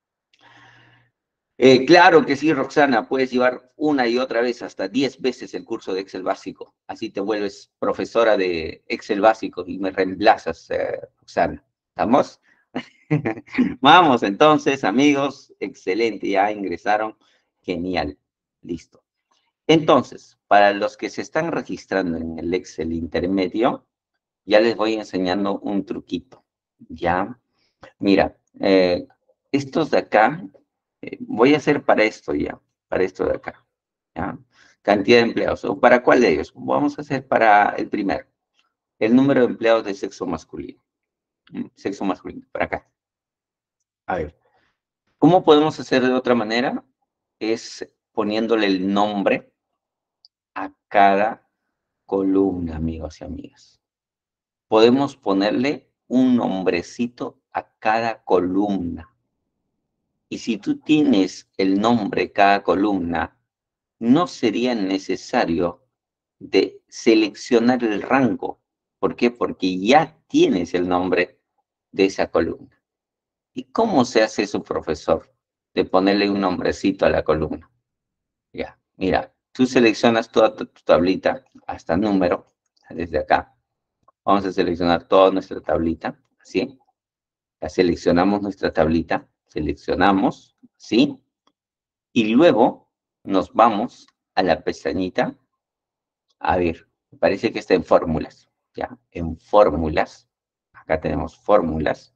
Claro que sí, Roxana, puedes llevar una y otra vez hasta 10 veces el curso de Excel básico. Así te vuelves profesora de Excel básico y me reemplazas, Roxana. ¿Estamos? Vamos entonces, amigos. Excelente, ya ingresaron. Genial. Listo. Entonces, para los que se están registrando en el Excel intermedio, ya les voy enseñando un truquito. Ya, mira, estos de acá voy a hacer para esto ya, para esto de acá, ¿ya? Cantidad de empleados. ¿O para cuál de ellos? Vamos a hacer para el primero, el número de empleados de sexo masculino. Sexo masculino, para acá. A ver, ¿cómo podemos hacer de otra manera? Es poniéndole el nombre a cada columna, amigos y amigas. Podemos ponerle un nombrecito a cada columna. Y si tú tienes el nombre de cada columna, no sería necesario de seleccionar el rango. ¿Por qué? Porque ya tienes el nombre de esa columna. ¿Y cómo se hace eso, profesor? De ponerle un nombrecito a la columna. Ya, mira, tú seleccionas toda tu tablita, hasta número, desde acá. Vamos a seleccionar toda nuestra tablita, ¿sí? Ya seleccionamos nuestra tablita, seleccionamos, ¿sí? Y luego nos vamos a la pestañita. A ver, parece que está en fórmulas, ¿ya? En fórmulas. Acá tenemos fórmulas.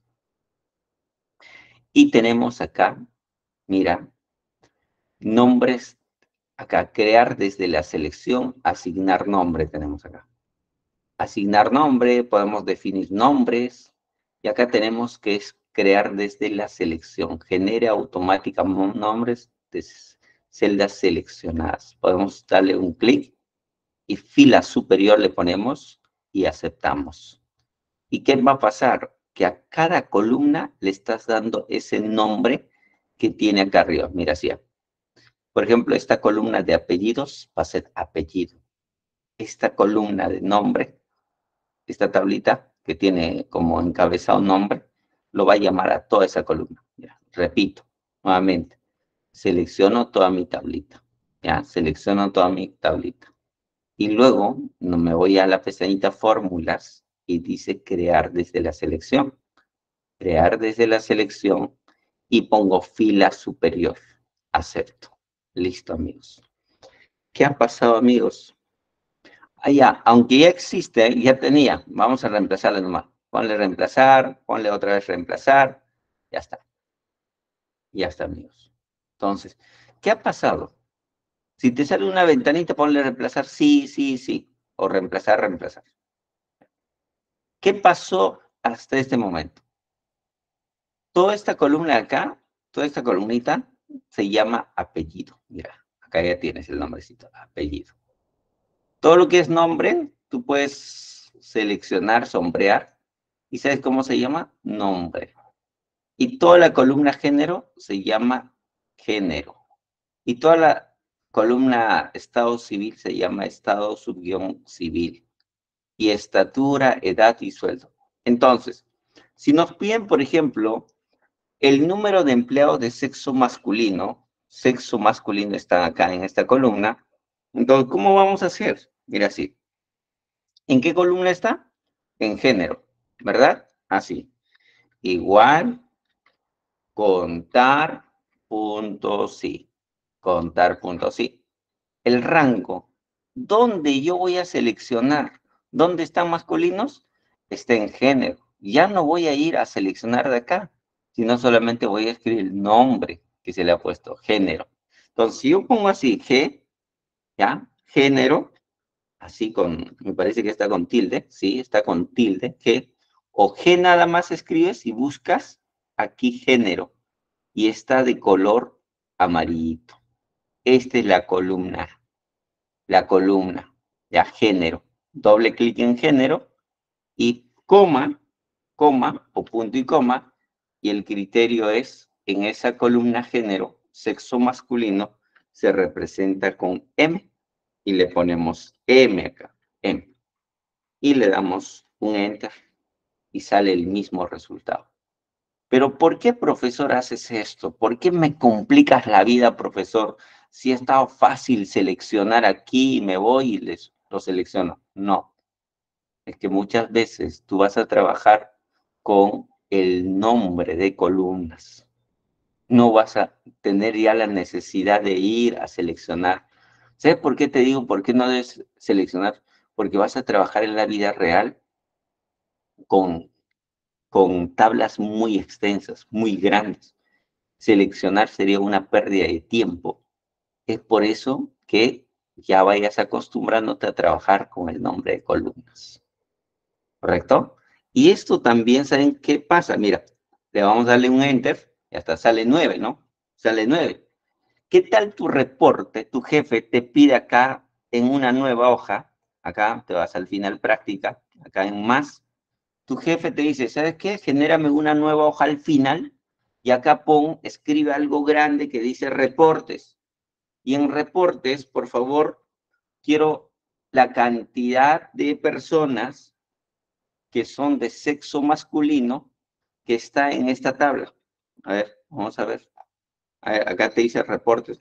Y tenemos acá, mira, nombres. Acá, crear desde la selección, asignar nombre tenemos acá. Asignar nombre, podemos definir nombres. Y acá tenemos que es crear desde la selección. Genera automáticamente nombres de celdas seleccionadas. Podemos darle un clic y fila superior le ponemos y aceptamos. ¿Y qué va a pasar? Que a cada columna le estás dando ese nombre que tiene acá arriba. Mira, así. Por ejemplo, esta columna de apellidos va a ser apellido. Esta columna de nombre, esta tablita que tiene como encabezado nombre, lo va a llamar a toda esa columna. Ya, repito, nuevamente, selecciono toda mi tablita. Ya, selecciono toda mi tablita. Y luego no me voy a la pestañita fórmulas y dice crear desde la selección. Crear desde la selección y pongo fila superior. Acepto. Listo, amigos. ¿Qué ha pasado, amigos? Ah, ya, aunque ya existe, ya tenía. Vamos a reemplazarle nomás. Ponle reemplazar, ponle otra vez reemplazar. Ya está. Ya está, amigos. Entonces, ¿qué ha pasado? Si te sale una ventanita, ponle reemplazar, sí, sí, sí. O reemplazar, reemplazar. ¿Qué pasó hasta este momento? Toda esta columna de acá, toda esta columnita, se llama apellido. Mira, acá ya tienes el nombrecito, apellido. Todo lo que es nombre, tú puedes seleccionar, sombrear, y ¿sabes cómo se llama? Nombre. Y toda la columna género se llama género. Y toda la columna estado civil se llama estado subguión civil. Y estatura, edad y sueldo. Entonces, si nos piden, por ejemplo, el número de empleados de sexo masculino está acá en esta columna, Entonces, ¿cómo vamos a hacer? Mira así. ¿En qué columna está? En género, ¿verdad? Así. Igual, contar, punto sí. Contar, punto sí. El rango. ¿Dónde yo voy a seleccionar? ¿Dónde están masculinos? Está en género. Ya no voy a ir a seleccionar de acá, sino solamente voy a escribir el nombre que se le ha puesto, género. Entonces, si yo pongo así, G, ¿ya? Género, así con, me parece que está con tilde, sí, está con tilde, G, o G nada más escribes y buscas aquí género, y está de color amarillito. Esta es la columna, ya género. Doble clic en género y coma o punto y coma, y el criterio es, en esa columna género, sexo masculino, se representa con M, y le ponemos M acá, M, y le damos un Enter, y sale el mismo resultado. Pero ¿por qué, profesor, haces esto? ¿Por qué me complicas la vida, profesor? Si ha estado fácil seleccionar aquí, me voy y lo selecciono. No, es que muchas veces tú vas a trabajar con el nombre de columnas. No vas a tener ya la necesidad de ir a seleccionar. ¿Sabes por qué te digo por qué no debes seleccionar? Porque vas a trabajar en la vida real con, con tablas muy extensas, muy grandes. Seleccionar sería una pérdida de tiempo. Es por eso que ya vayas acostumbrándote a trabajar con el nombre de columnas. ¿Correcto? Y esto también, ¿saben qué pasa? Mira, le vamos a darle un enter y hasta sale 9, ¿no? Sale 9. ¿Qué tal tu reporte? Tu jefe te pide acá en una nueva hoja, acá te vas al final práctica, acá en más, tu jefe te dice, ¿sabes qué? Genérame una nueva hoja al final y acá escribe algo grande que dice reportes. Y en reportes, por favor, quiero la cantidad de personas que son de sexo masculino que está en esta tabla. A ver, vamos a ver. Acá te dice reportes.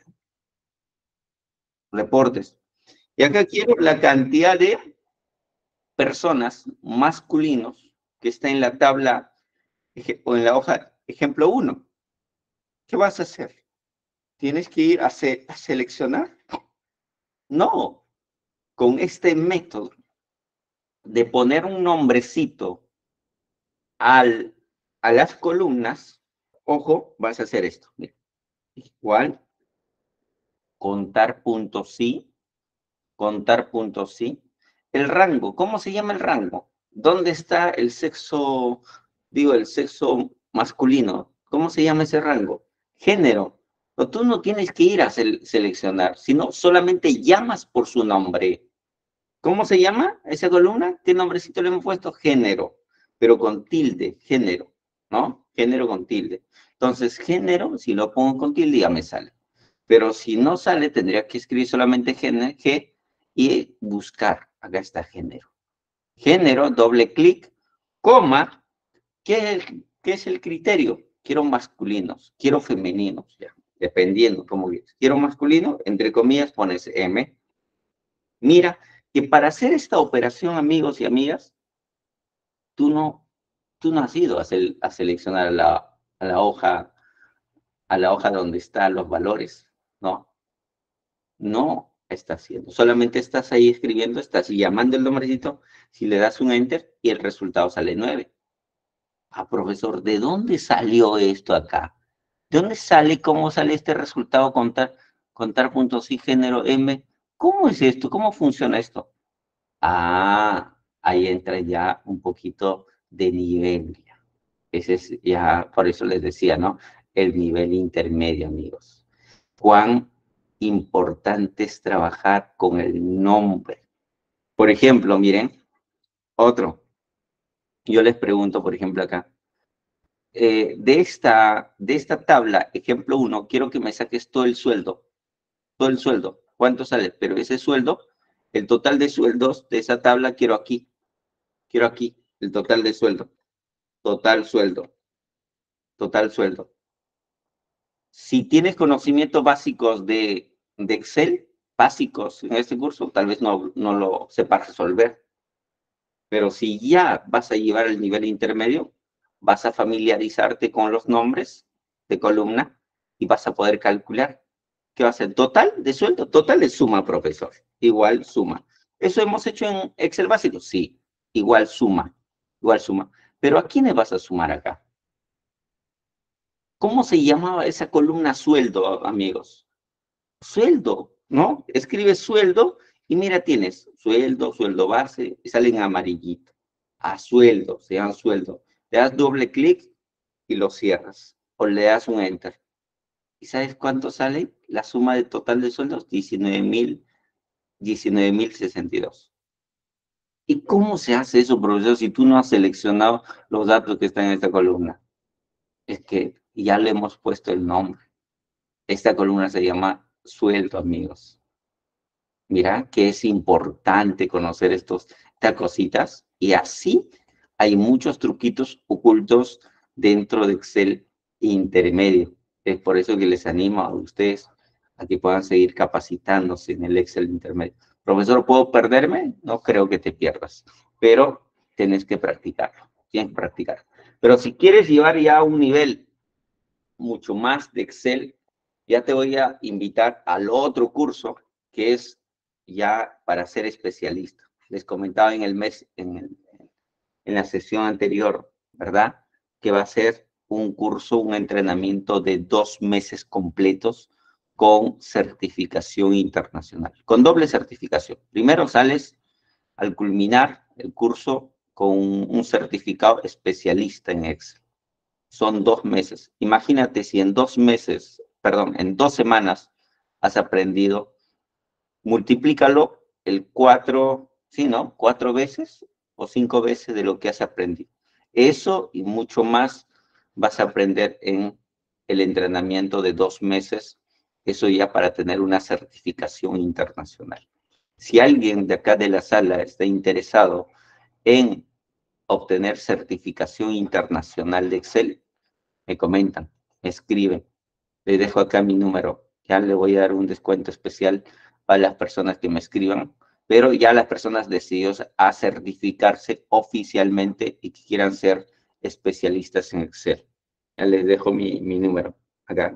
Reportes. Y acá quiero la cantidad de personas masculinos que está en la tabla o en la hoja ejemplo 1. ¿Qué vas a hacer? ¿Tienes que ir a seleccionar? No. Con este método de poner un nombrecito a las columnas, ojo, vas a hacer esto. Mira, igual, contar puntos sí, contar puntos sí. El rango, ¿cómo se llama el rango? ¿Dónde está el sexo, digo, el sexo masculino? ¿Cómo se llama ese rango? Género. Pero tú no tienes que ir a seleccionar, sino solamente llamas por su nombre. ¿Cómo se llama esa columna? ¿Qué nombrecito le hemos puesto? Género, pero con tilde, género, ¿no? Género con tilde. Entonces, género, si lo pongo con tilde, ya me sale. Pero si no sale, tendría que escribir solamente género, G, y buscar. Acá está género. Género, doble clic, coma. ¿Qué es el criterio? Quiero masculinos, quiero femeninos, ya, dependiendo cómo quieres. Quiero masculino, entre comillas, pones M. Mira, que para hacer esta operación, amigos y amigas, tú no, tú no has ido a seleccionar a la hoja donde están los valores, ¿no? No está haciendo. Solamente estás ahí escribiendo, estás llamando el nombrecito, si le das un enter y el resultado sale 9. Ah, profesor, ¿de dónde salió esto acá? ¿De dónde sale, cómo sale este resultado contar puntos y género M? ¿Cómo es esto? ¿Cómo funciona esto? Ah, ahí entra ya un poquito de nivel. Ese es ya, por eso les decía, ¿no? El nivel intermedio, amigos. Cuán importante es trabajar con el nombre. Por ejemplo, miren, otro. Yo les pregunto, por ejemplo, acá. De esta tabla, ejemplo 1, quiero que me saques todo el sueldo. Todo el sueldo. ¿Cuánto sale? Pero ese sueldo, el total de sueldos de esa tabla quiero aquí. Quiero aquí el total de sueldo. Total sueldo. Total sueldo. Si tienes conocimientos básicos de Excel, básicos en este curso, tal vez no lo sepas resolver. Pero si ya vas a llevar el nivel intermedio, vas a familiarizarte con los nombres de columna y vas a poder calcular qué va a ser total de sueldo, total de suma, profesor, igual suma. ¿Eso hemos hecho en Excel básico? Sí, igual suma, igual suma. Pero ¿a quiénes vas a sumar acá? ¿Cómo se llamaba esa columna sueldo, amigos? Sueldo, ¿no? Escribes sueldo y mira, tienes sueldo, sueldo base, y sale en amarillito. A sueldo, se llama sueldo. Le das doble clic y lo cierras. O le das un enter. ¿Y sabes cuánto sale? La suma de total de sueldos, 19.062. ¿Y cómo se hace eso, profesor, si tú no has seleccionado los datos que están en esta columna? Es que ya le hemos puesto el nombre. Esta columna se llama sueldo, amigos. Mira que es importante conocer estas cositas, y así hay muchos truquitos ocultos dentro de Excel intermedio. Es por eso que les animo a ustedes a que puedan seguir capacitándose en el Excel intermedio. Profesor, ¿puedo perderme? No creo que te pierdas, pero tienes que practicarlo, tienes que practicar. Pero si quieres llevar ya a un nivel mucho más de Excel, ya te voy a invitar al otro curso que es ya para ser especialista. Les comentaba en el mes, en la sesión anterior, ¿verdad? Que va a ser un curso, un entrenamiento de 2 meses completos con certificación internacional, con doble certificación. Primero sales al culminar el curso con un certificado especialista en Excel. Son 2 meses. Imagínate si en 2 meses, perdón, en 2 semanas has aprendido, multiplícalo el 4, ¿sí, no? 4 veces o 5 veces de lo que has aprendido. Eso y mucho más vas a aprender en el entrenamiento de 2 meses. Eso ya para tener una certificación internacional. Si alguien de acá de la sala está interesado en obtener certificación internacional de Excel, me comentan, me escriben. Les dejo acá mi número. Ya le voy a dar un descuento especial para las personas que me escriban, pero ya las personas decididas a certificarse oficialmente y que quieran ser especialistas en Excel. Ya les dejo mi número. Acá,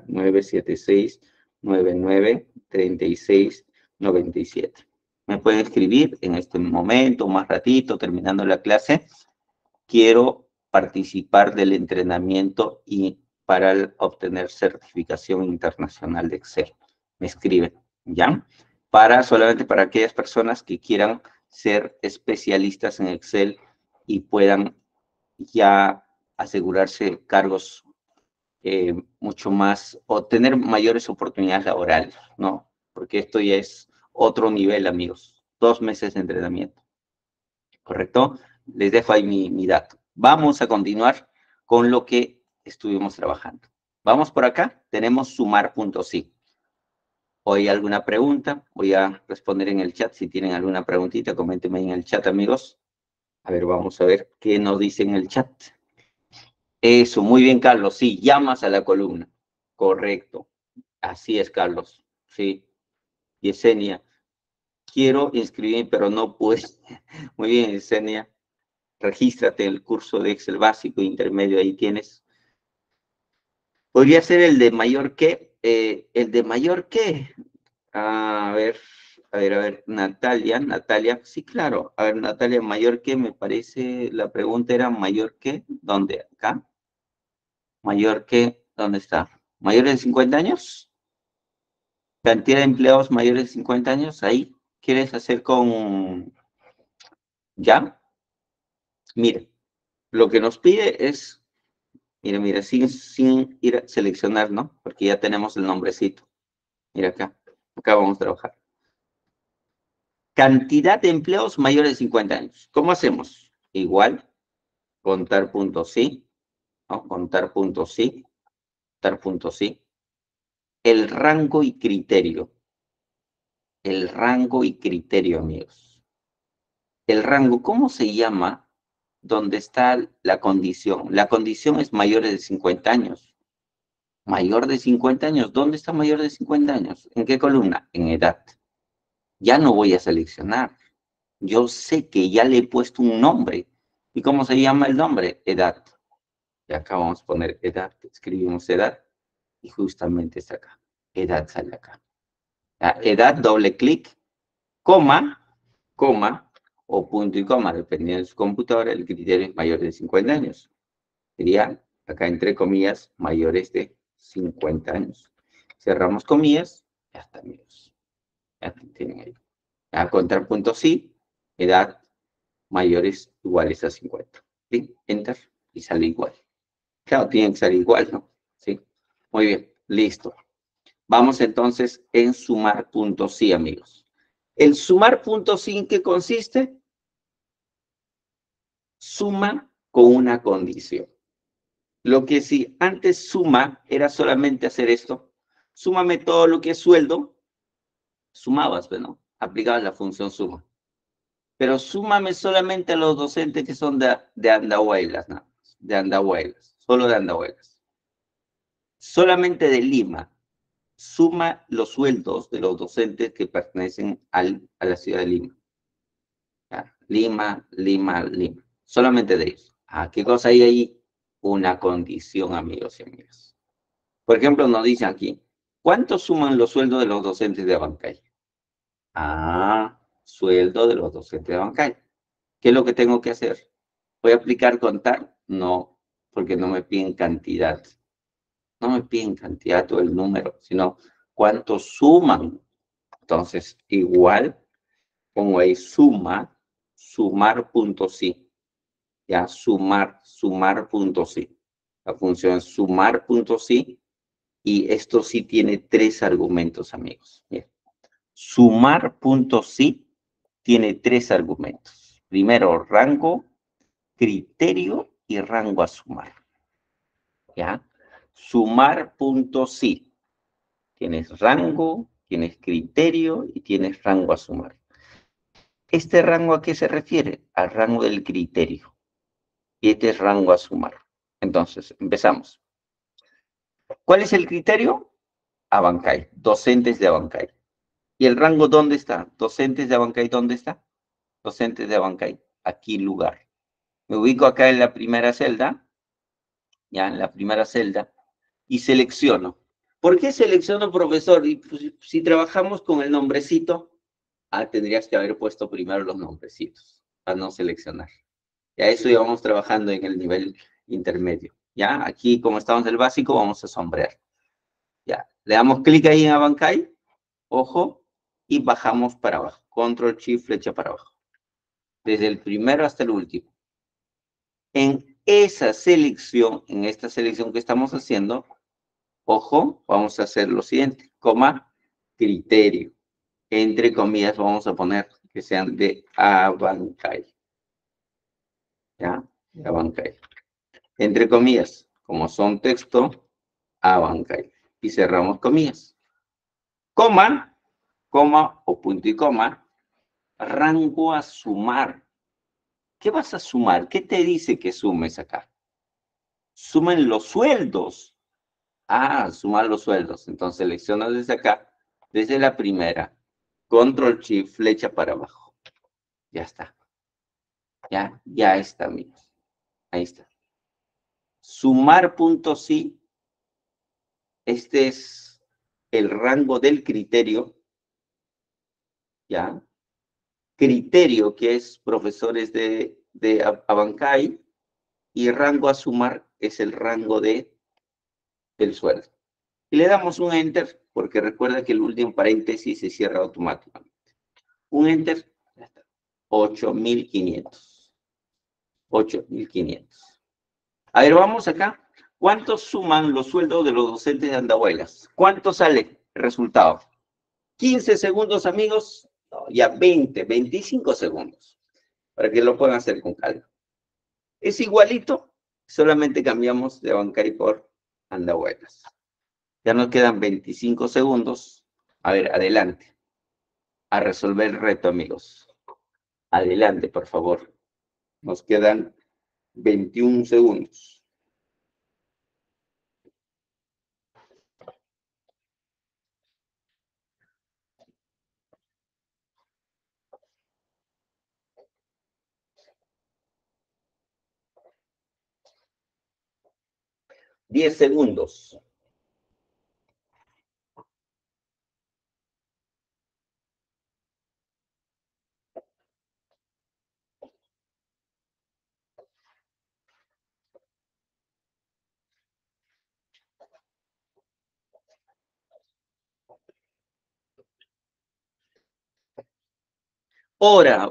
976-99-36-97. Me pueden escribir en este momento, más ratito, terminando la clase. Quiero participar del entrenamiento y para obtener certificación internacional de Excel. Me escriben, ¿ya? Solamente para aquellas personas que quieran ser especialistas en Excel y puedan ya asegurarse cargos mucho más, o tener mayores oportunidades laborales, ¿no? Porque esto ya es otro nivel, amigos. 2 meses de entrenamiento. ¿Correcto? Les dejo ahí mi dato. Vamos a continuar con lo que estuvimos trabajando. Vamos por acá, tenemos sumar.si. ¿Hoy alguna pregunta? Voy a responder en el chat. Si tienen alguna preguntita, coméntenme en el chat, amigos. A ver, vamos a ver qué nos dice en el chat. Eso, muy bien, Carlos. Sí, llamas a la columna. Correcto. Así es, Carlos. Sí. Yesenia, quiero inscribirme, pero no puedo. Muy bien, Yesenia. Regístrate en el curso de Excel básico e intermedio, ahí tienes. Podría ser el de mayor que, el de mayor que. A ver, Natalia, sí, claro. A ver, Natalia, mayor que, me parece, la pregunta era mayor que, ¿dónde? Acá. Mayor que, ¿dónde está? ¿Mayores de 50 años? Cantidad de empleados mayores de 50 años, ahí. ¿Quieres hacer con, ya? Mira, lo que nos pide es, mira, sin ir a seleccionar, ¿no? Porque ya tenemos el nombrecito. Mira acá vamos a trabajar. Cantidad de empleados mayores de 50 años. ¿Cómo hacemos? Igual, contar punto sí, ¿no? Contar punto sí, contar punto sí. El rango y criterio. El rango y criterio, amigos. El rango, ¿cómo se llama? ¿Dónde está la condición? La condición es mayores de 50 años. Mayor de 50 años. ¿Dónde está mayor de 50 años? ¿En qué columna? En edad. Ya no voy a seleccionar. Yo sé que ya le he puesto un nombre. ¿Y cómo se llama el nombre? Edad. Y acá vamos a poner edad. Escribimos edad y justamente está acá. Edad sale acá. Edad, doble clic, coma, coma o punto y coma, dependiendo de su computadora, el criterio es mayor de 50 años. Sería, acá entre comillas, mayores de 50 años. Cerramos comillas, ya está, amigos. Ya tienen ahí. A contrapunto sí, edad mayores iguales a 50. ¿Sí? Enter y sale igual. Claro, tiene que salir igual, ¿no? Sí. Muy bien, listo. Vamos entonces en sumar puntos sí, amigos. El sumar puntos sí, ¿en qué consiste? Suma con una condición. Lo que si antes suma era solamente hacer esto, súmame todo lo que es sueldo, sumabas, ¿no? Aplicabas la función suma. Pero súmame solamente a los docentes que son de Andahuaylas, nada más, de Andahuaylas, solo de Andahuaylas. Solamente de Lima, suma los sueldos de los docentes que pertenecen a la ciudad de Lima. ¿Ya? Lima, Lima, Lima. Solamente de ellos. ¿Qué cosa hay ahí? Una condición, amigos y amigas. Por ejemplo, nos dicen aquí, ¿cuánto suman los sueldos de los docentes de Abancay? Sueldo de los docentes de Abancay. ¿Qué es lo que tengo que hacer? ¿Voy a aplicar contar? No, porque no me piden cantidad. No me piden cantidad o el número, sino cuánto suman. Entonces, igual, pongo ahí suma, sumar punto sí. Ya, sumar, sumar punto sí. La función es sumar punto sí. Y esto sí tiene tres argumentos, amigos. Bien. Sumar punto sí tiene tres argumentos. Primero, rango, criterio y rango a sumar. ¿Ya? Sumar punto sí. Tienes rango, tienes criterio y tienes rango a sumar. ¿Este rango a qué se refiere? Al rango del criterio. Y este es rango a sumar. Entonces, empezamos. ¿Cuál es el criterio? Abancay, docentes de Abancay. ¿Y el rango dónde está? Docentes de Abancay, ¿dónde está? Docentes de Abancay, aquí lugar. Me ubico acá en la primera celda, ya en la primera celda, y selecciono. ¿Por qué selecciono, profesor? Y pues, si trabajamos con el nombrecito, tendrías que haber puesto primero los nombrecitos, para no seleccionar. Ya eso íbamos trabajando en el nivel intermedio. Ya, aquí como estamos en el básico, vamos a sombrear. Ya, le damos clic ahí en Abancay, ojo, y bajamos para abajo. Control, Shift, flecha para abajo. Desde el primero hasta el último. En esa selección, en esta selección que estamos haciendo, ojo, vamos a hacer lo siguiente, coma, criterio. Entre comillas vamos a poner que sean de Abancay. ¿Ya? De Abancay. Entre comillas, como son texto, Abancay. Y cerramos comillas. Coma, coma o punto y coma, rango a sumar. ¿Qué vas a sumar? ¿Qué te dice que sumes acá? Sumen los sueldos. Sumar los sueldos. Entonces selecciona desde acá, desde la primera. Control Shift, flecha para abajo. Ya está. Ya está, amigos. Ahí está. Sumar puntos sí. Este es el rango del criterio. ¿Ya? Criterio, que es profesores de Abancay. Y rango a sumar es el rango del sueldo. Y le damos un Enter, porque recuerda que el último paréntesis se cierra automáticamente. Un Enter, ya está. 8.500. 8.500. A ver, vamos acá. ¿Cuántos suman los sueldos de los docentes de Andahuaylas? ¿Cuánto sale el resultado? 15 segundos, amigos. No, ya 20, 25 segundos. Para que lo puedan hacer con calma. Es igualito, solamente cambiamos de Abancay por Andahuaylas. Ya nos quedan 25 segundos. A ver, adelante. A resolver el reto, amigos. Adelante, por favor. Nos quedan 21 segundos. 10 segundos. Hora.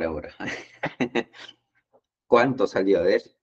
¿Cuánto salió? A ver.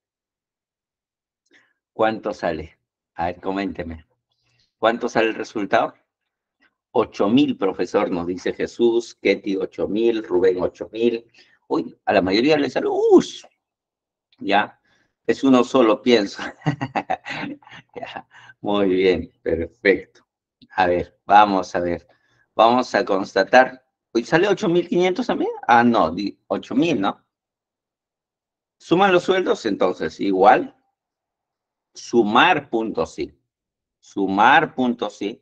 ¿Cuánto sale? A ver, coménteme. ¿Cuánto sale el resultado? 8.000, profesor, nos dice Jesús. Ketty, 8.000. Rubén, 8.000. Uy, a la mayoría le sale. Ya. Es uno solo, pienso. Ya. Muy bien, perfecto. A ver, vamos a ver. Vamos a constatar. Uy, ¿sale 8.500 también? Ah, no, 8.000, ¿no? Suman los sueldos, entonces, igual. Sumar punto sí. Sumar punto sí.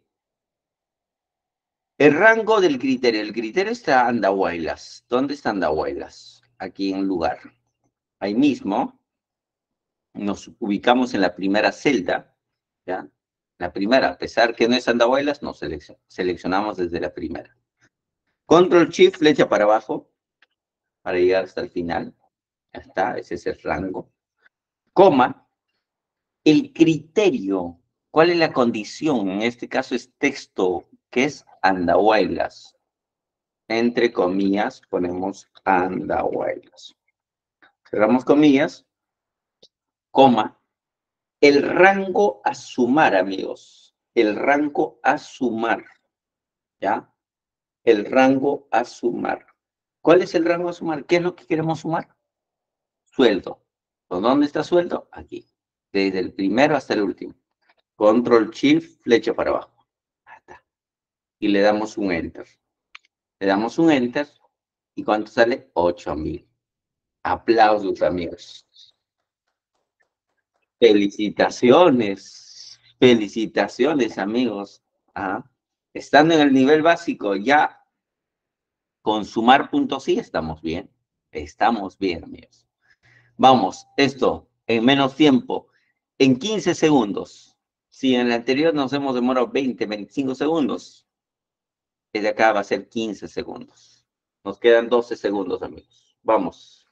El rango del criterio. El criterio está Andahuaylas. ¿Dónde está Andahuaylas? Aquí en lugar. Ahí mismo nos ubicamos en la primera celda. ¿Ya? La primera, a pesar que no es Andahuaylas, nos seleccionamos desde la primera. Control Shift, flecha para abajo, para llegar hasta el final. Ya está, ese es el rango. Coma, el criterio. ¿Cuál es la condición? En este caso es texto, que es Andahuaylas. Entre comillas, ponemos Andahuaylas. Cerramos comillas, coma. El rango a sumar, amigos. El rango a sumar. ¿Ya? El rango a sumar. ¿Cuál es el rango a sumar? ¿Qué es lo que queremos sumar? Sueldo. ¿Dónde está sueldo? Aquí. Desde el primero hasta el último. Control Shift, flecha para abajo. Ahí está. Y le damos un Enter. Le damos un Enter. ¿Y cuánto sale? 8.000. Aplausos, amigos. Felicitaciones. Felicitaciones, amigos. Ah, estando en el nivel básico, ya con sumar puntos sí estamos bien. Estamos bien, amigos. Vamos, esto en menos tiempo, en 15 segundos. Si en el anterior nos hemos demorado 20, 25 segundos, el de acá va a ser 15 segundos. Nos quedan 12 segundos, amigos. Vamos.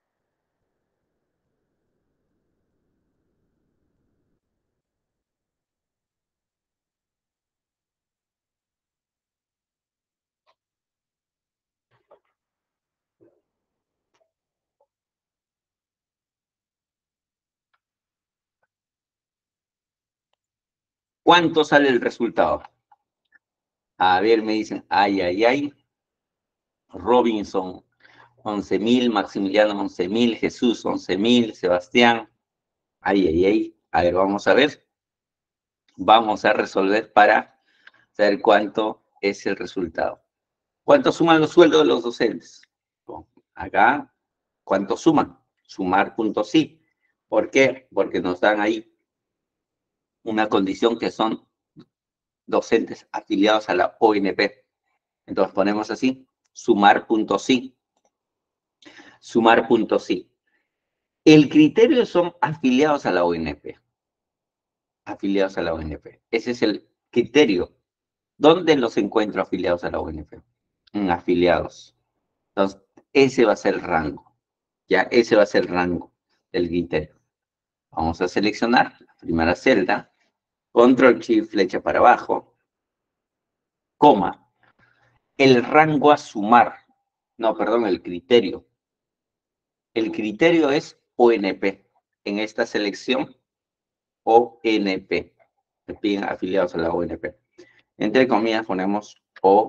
¿Cuánto sale el resultado? A ver, me dicen, ay. Robinson, 11.000. Maximiliano, 11.000. Jesús, 11.000. Sebastián, ay. A ver, vamos a ver. Vamos a resolver para saber cuánto es el resultado. ¿Cuánto suman los sueldos de los docentes? Acá, ¿cuánto suman? Sumar punto sí. ¿Por qué? Porque nos dan ahí una condición que son docentes afiliados a la ONP. Entonces ponemos así, sumar punto sí. Sumar punto sí. El criterio son afiliados a la ONP. Afiliados a la ONP. Ese es el criterio. ¿Dónde los encuentro afiliados a la ONP? En afiliados. Entonces, ese va a ser el rango. Ya, ese va a ser el rango del criterio. Vamos a seleccionar la primera celda. Control Shift, flecha para abajo. Coma. El rango a sumar. No, perdón, el criterio. El criterio es ONP. En esta selección, ONP. Me piden afiliados a la ONP. Entre comillas ponemos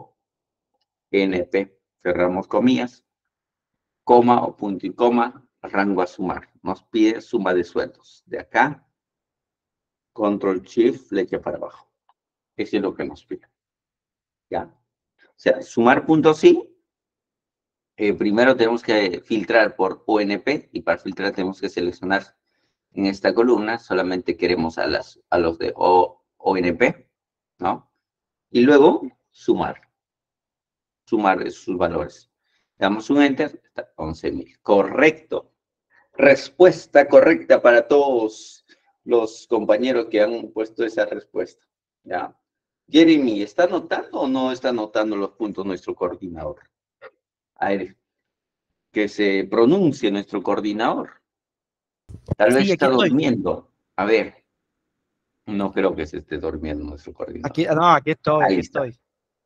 ONP. Cerramos comillas. Coma o punto y coma. Rango a sumar. Nos pide suma de sueldos. De acá. Control Shift, flecha para abajo. Eso es lo que nos pide. ¿Ya? O sea, sumar puntos sí. Primero tenemos que filtrar por ONP y para filtrar tenemos que seleccionar en esta columna, solamente queremos a los de ONP, ¿no? Y luego sumar sus valores. Le damos un Enter, está 11.000. Correcto. Respuesta correcta para todos. los compañeros que han puesto esa respuesta. ¿Ya? Jeremy, ¿está anotando o no está anotando los puntos nuestro coordinador? A ver, que se pronuncie nuestro coordinador. Tal vez
Sí, aquí
está
estoy.
durmiendo. A ver, no creo que se esté durmiendo nuestro coordinador.
Aquí, no, aquí estoy,
Ahí
aquí
está.
estoy.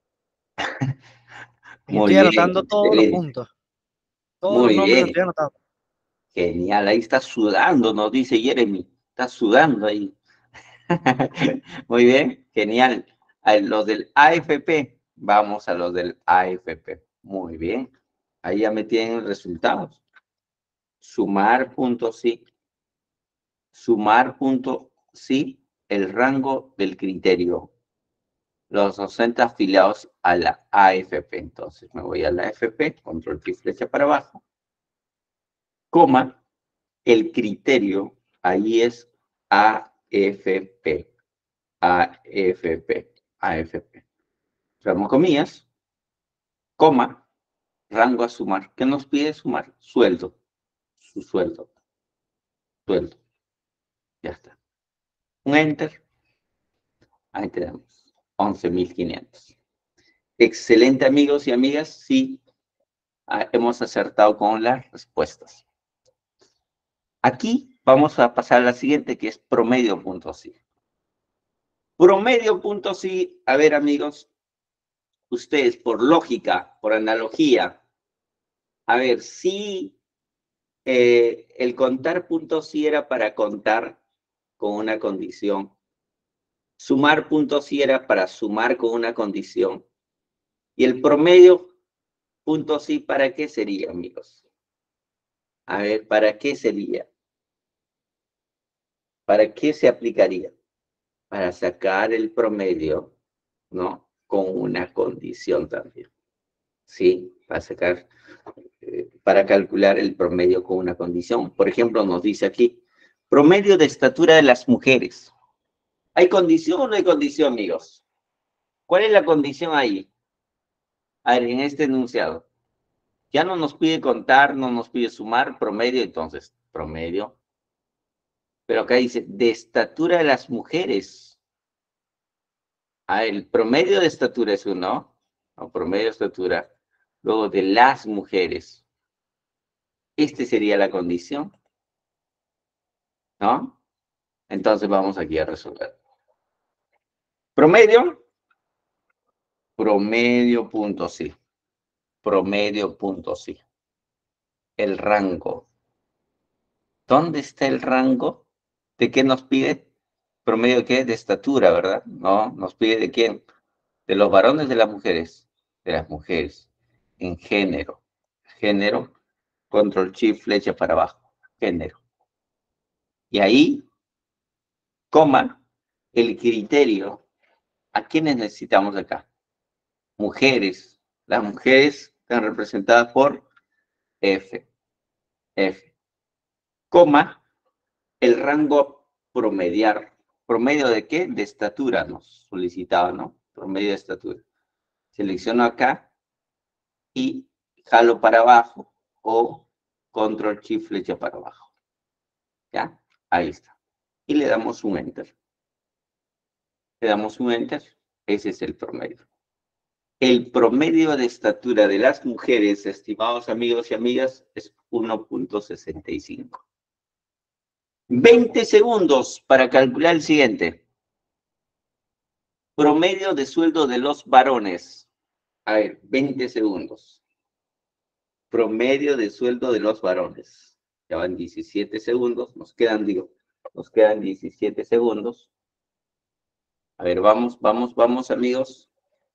Aquí
Muy
estoy
bien,
anotando todos los
excelente.
puntos. Todos los
Muy
nombres los
bien.
estoy anotando.
Genial, ahí está sudando, nos dice Jeremy. Está sudando ahí. Muy bien, genial. A los del AFP, vamos a los del AFP. Muy bien. Ahí ya me tienen resultados. Sumar punto sí. Sumar punto sí, el rango del criterio. Los docentes afiliados a la AFP. Entonces me voy a la AFP, control y flecha para abajo, coma, el criterio, ahí es AFP. AFP. AFP. Cerramos comillas, coma, rango a sumar. ¿Qué nos pide sumar? Sueldo. Su sueldo. Sueldo. Ya está. Un enter. Ahí tenemos. 11.500. Excelente, amigos y amigas. Sí, hemos acertado con las respuestas. Aquí vamos a pasar a la siguiente, que es promedio punto sí. Promedio punto sí. A ver, amigos, ustedes por lógica, por analogía, a ver, si el contar puntos sí era para contar con una condición. Sumar puntos sí era para sumar con una condición. Y el promedio puntos sí, ¿para qué sería, amigos? A ver, ¿para qué sería? ¿Para qué se aplicaría? Para sacar el promedio, ¿no? Con una condición también. Sí, para sacar, para calcular el promedio con una condición. Por ejemplo, nos dice aquí, promedio de estatura de las mujeres. ¿Hay condición o no hay condición, amigos? ¿Cuál es la condición ahí? A ver, en este enunciado. Ya no nos pide contar, no nos pide sumar, promedio, entonces, promedio. Pero acá dice, de estatura de las mujeres. Ah, el promedio de estatura es uno, o promedio de estatura. Luego de las mujeres. Esta sería la condición, ¿no? Entonces vamos aquí a resolver. Promedio, promedio punto sí. Promedio punto sí. El rango. ¿Dónde está el rango? ¿De qué nos pide? ¿Promedio de qué? De estatura, ¿verdad? No, nos pide de quién. De los varones, de las mujeres. De las mujeres. En género. Género. Control shift, flecha para abajo. Género. Y ahí, coma, el criterio. ¿A quiénes necesitamos acá? Mujeres. Las mujeres están representadas por F. F. Coma, el rango promediar. ¿Promedio de qué? De estatura nos solicitaba, ¿no? Promedio de estatura. Selecciono acá y jalo para abajo o control shift flecha para abajo. ¿Ya? Ahí está. Y le damos un enter. Le damos un enter. Ese es el promedio. El promedio de estatura de las mujeres, estimados amigos y amigas, es 1.65. 20 segundos para calcular el siguiente. Promedio de sueldo de los varones. A ver, 20 segundos. Promedio de sueldo de los varones. Ya van 17 segundos. Nos quedan 17 segundos. A ver, vamos, vamos, vamos, amigos.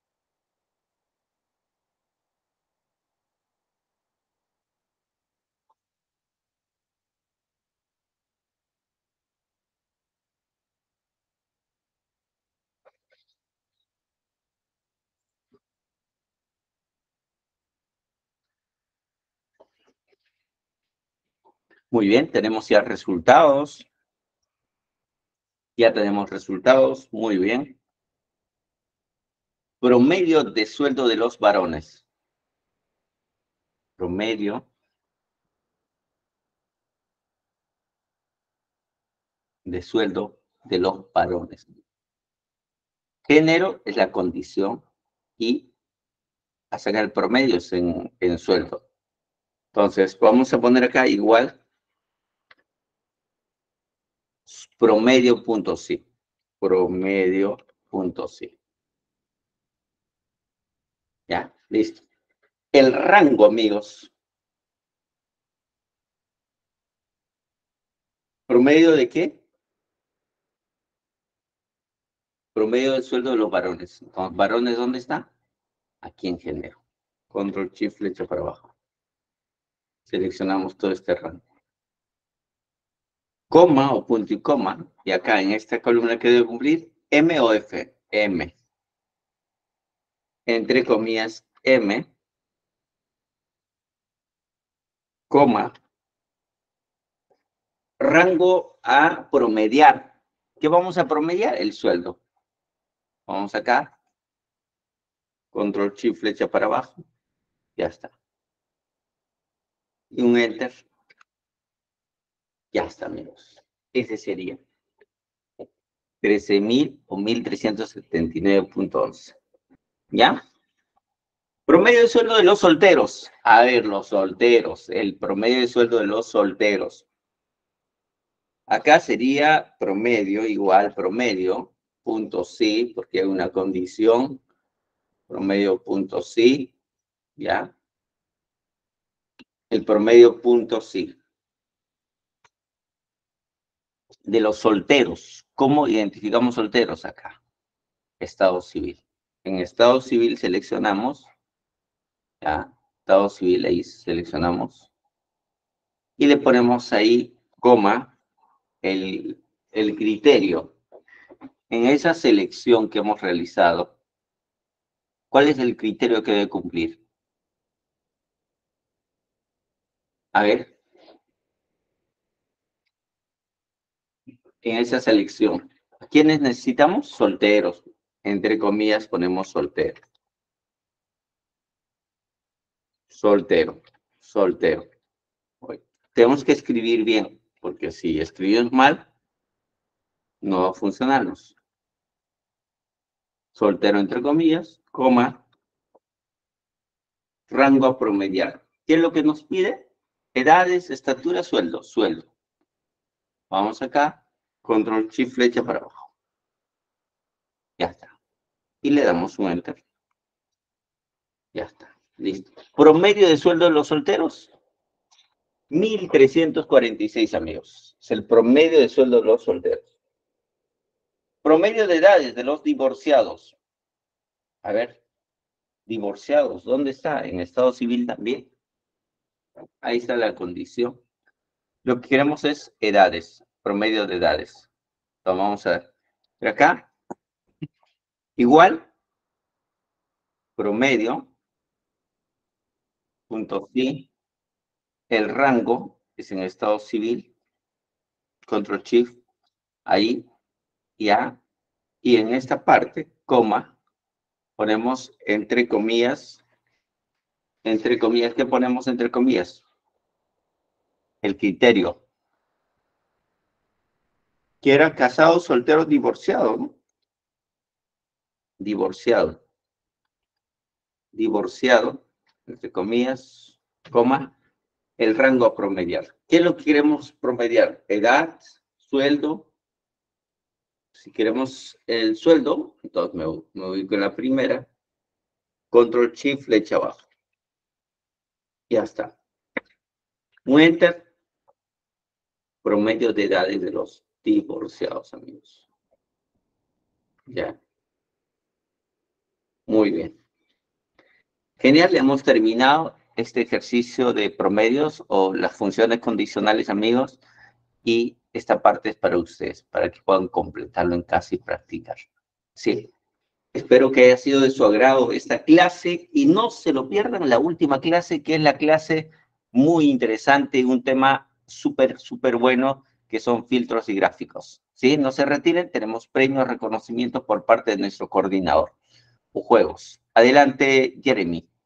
Muy bien, tenemos ya resultados. Ya tenemos resultados. Muy bien. Promedio de sueldo de los varones. Promedio. de sueldo de los varones. Género es la condición y a sacar el promedio es en sueldo. Entonces, vamos a poner acá igual promedio.sí. Promedio.sí. Ya, listo. El rango, amigos. ¿Promedio de qué? Promedio del sueldo de los varones. Entonces, ¿varones dónde está? Aquí en género. Control Shift, flecha para abajo. Seleccionamos todo este rango. Coma o punto y coma. Y acá en esta columna que debe cumplir, M o F. M. Entre comillas, M. Coma. Rango a promediar. ¿Qué vamos a promediar? El sueldo. Vamos acá. Control Shift, flecha para abajo. Ya está. Y un Enter. Ya está, amigos. Ese sería 13.000 o 1.379.11. ¿Ya? Promedio de sueldo de los solteros. A ver, los solteros. El promedio de sueldo de los solteros. Acá sería promedio igual promedio. Punto sí, porque hay una condición. Promedio punto sí. ¿Ya? El promedio punto sí. De los solteros. ¿Cómo identificamos solteros acá? Estado civil. En estado civil seleccionamos, ya, estado civil, ahí seleccionamos, y le ponemos ahí, coma, el criterio. En esa selección que hemos realizado, ¿cuál es el criterio que debe cumplir? A ver, en esa selección, ¿quiénes necesitamos? Solteros. Entre comillas ponemos soltero. Soltero, soltero. Tenemos que escribir bien, porque si escribimos mal, no va a funcionarnos. Soltero entre comillas, coma, rango a promediar. ¿Qué es lo que nos pide? Edades, estatura, sueldo, sueldo. Vamos acá, control shift, flecha para abajo. Ya está. Y le damos un enter. Ya está, listo. Promedio de sueldo de los solteros, 1.346, amigos. Es el promedio de sueldo de los solteros. Promedio de edades de los divorciados. A ver, divorciados, ¿dónde está? En estado civil también. Ahí está la condición. Lo que queremos es edades, promedio de edades. Entonces vamos a ver. Pero acá, igual, promedio, punto sí, el rango es en estado civil, control shift, ahí, ya, y en esta parte, coma, ponemos entre comillas, ¿qué ponemos entre comillas? El criterio. Que era casado, soltero, divorciado, ¿no? Divorciado. Divorciado, entre comillas, coma, el rango a promediar. ¿Qué es lo que queremos promediar? Edad, sueldo. Si queremos el sueldo, entonces me voy con la primera. Control Shift, flecha abajo. Ya está. Un Enter. Promedio de edades de los divorciados, amigos. Ya. Muy bien. Genial, hemos terminado este ejercicio de promedios o las funciones condicionales, amigos. Y esta parte es para ustedes, para que puedan completarlo en casa y practicar. ¿Sí? Espero que haya sido de su agrado esta clase y no se lo pierdan la última clase, que es la clase muy interesante, un tema súper, súper bueno, que son filtros y gráficos. ¿Sí? No se retiren, tenemos premios, reconocimientos por parte de nuestro coordinador o juegos. Adelante, Jeremy.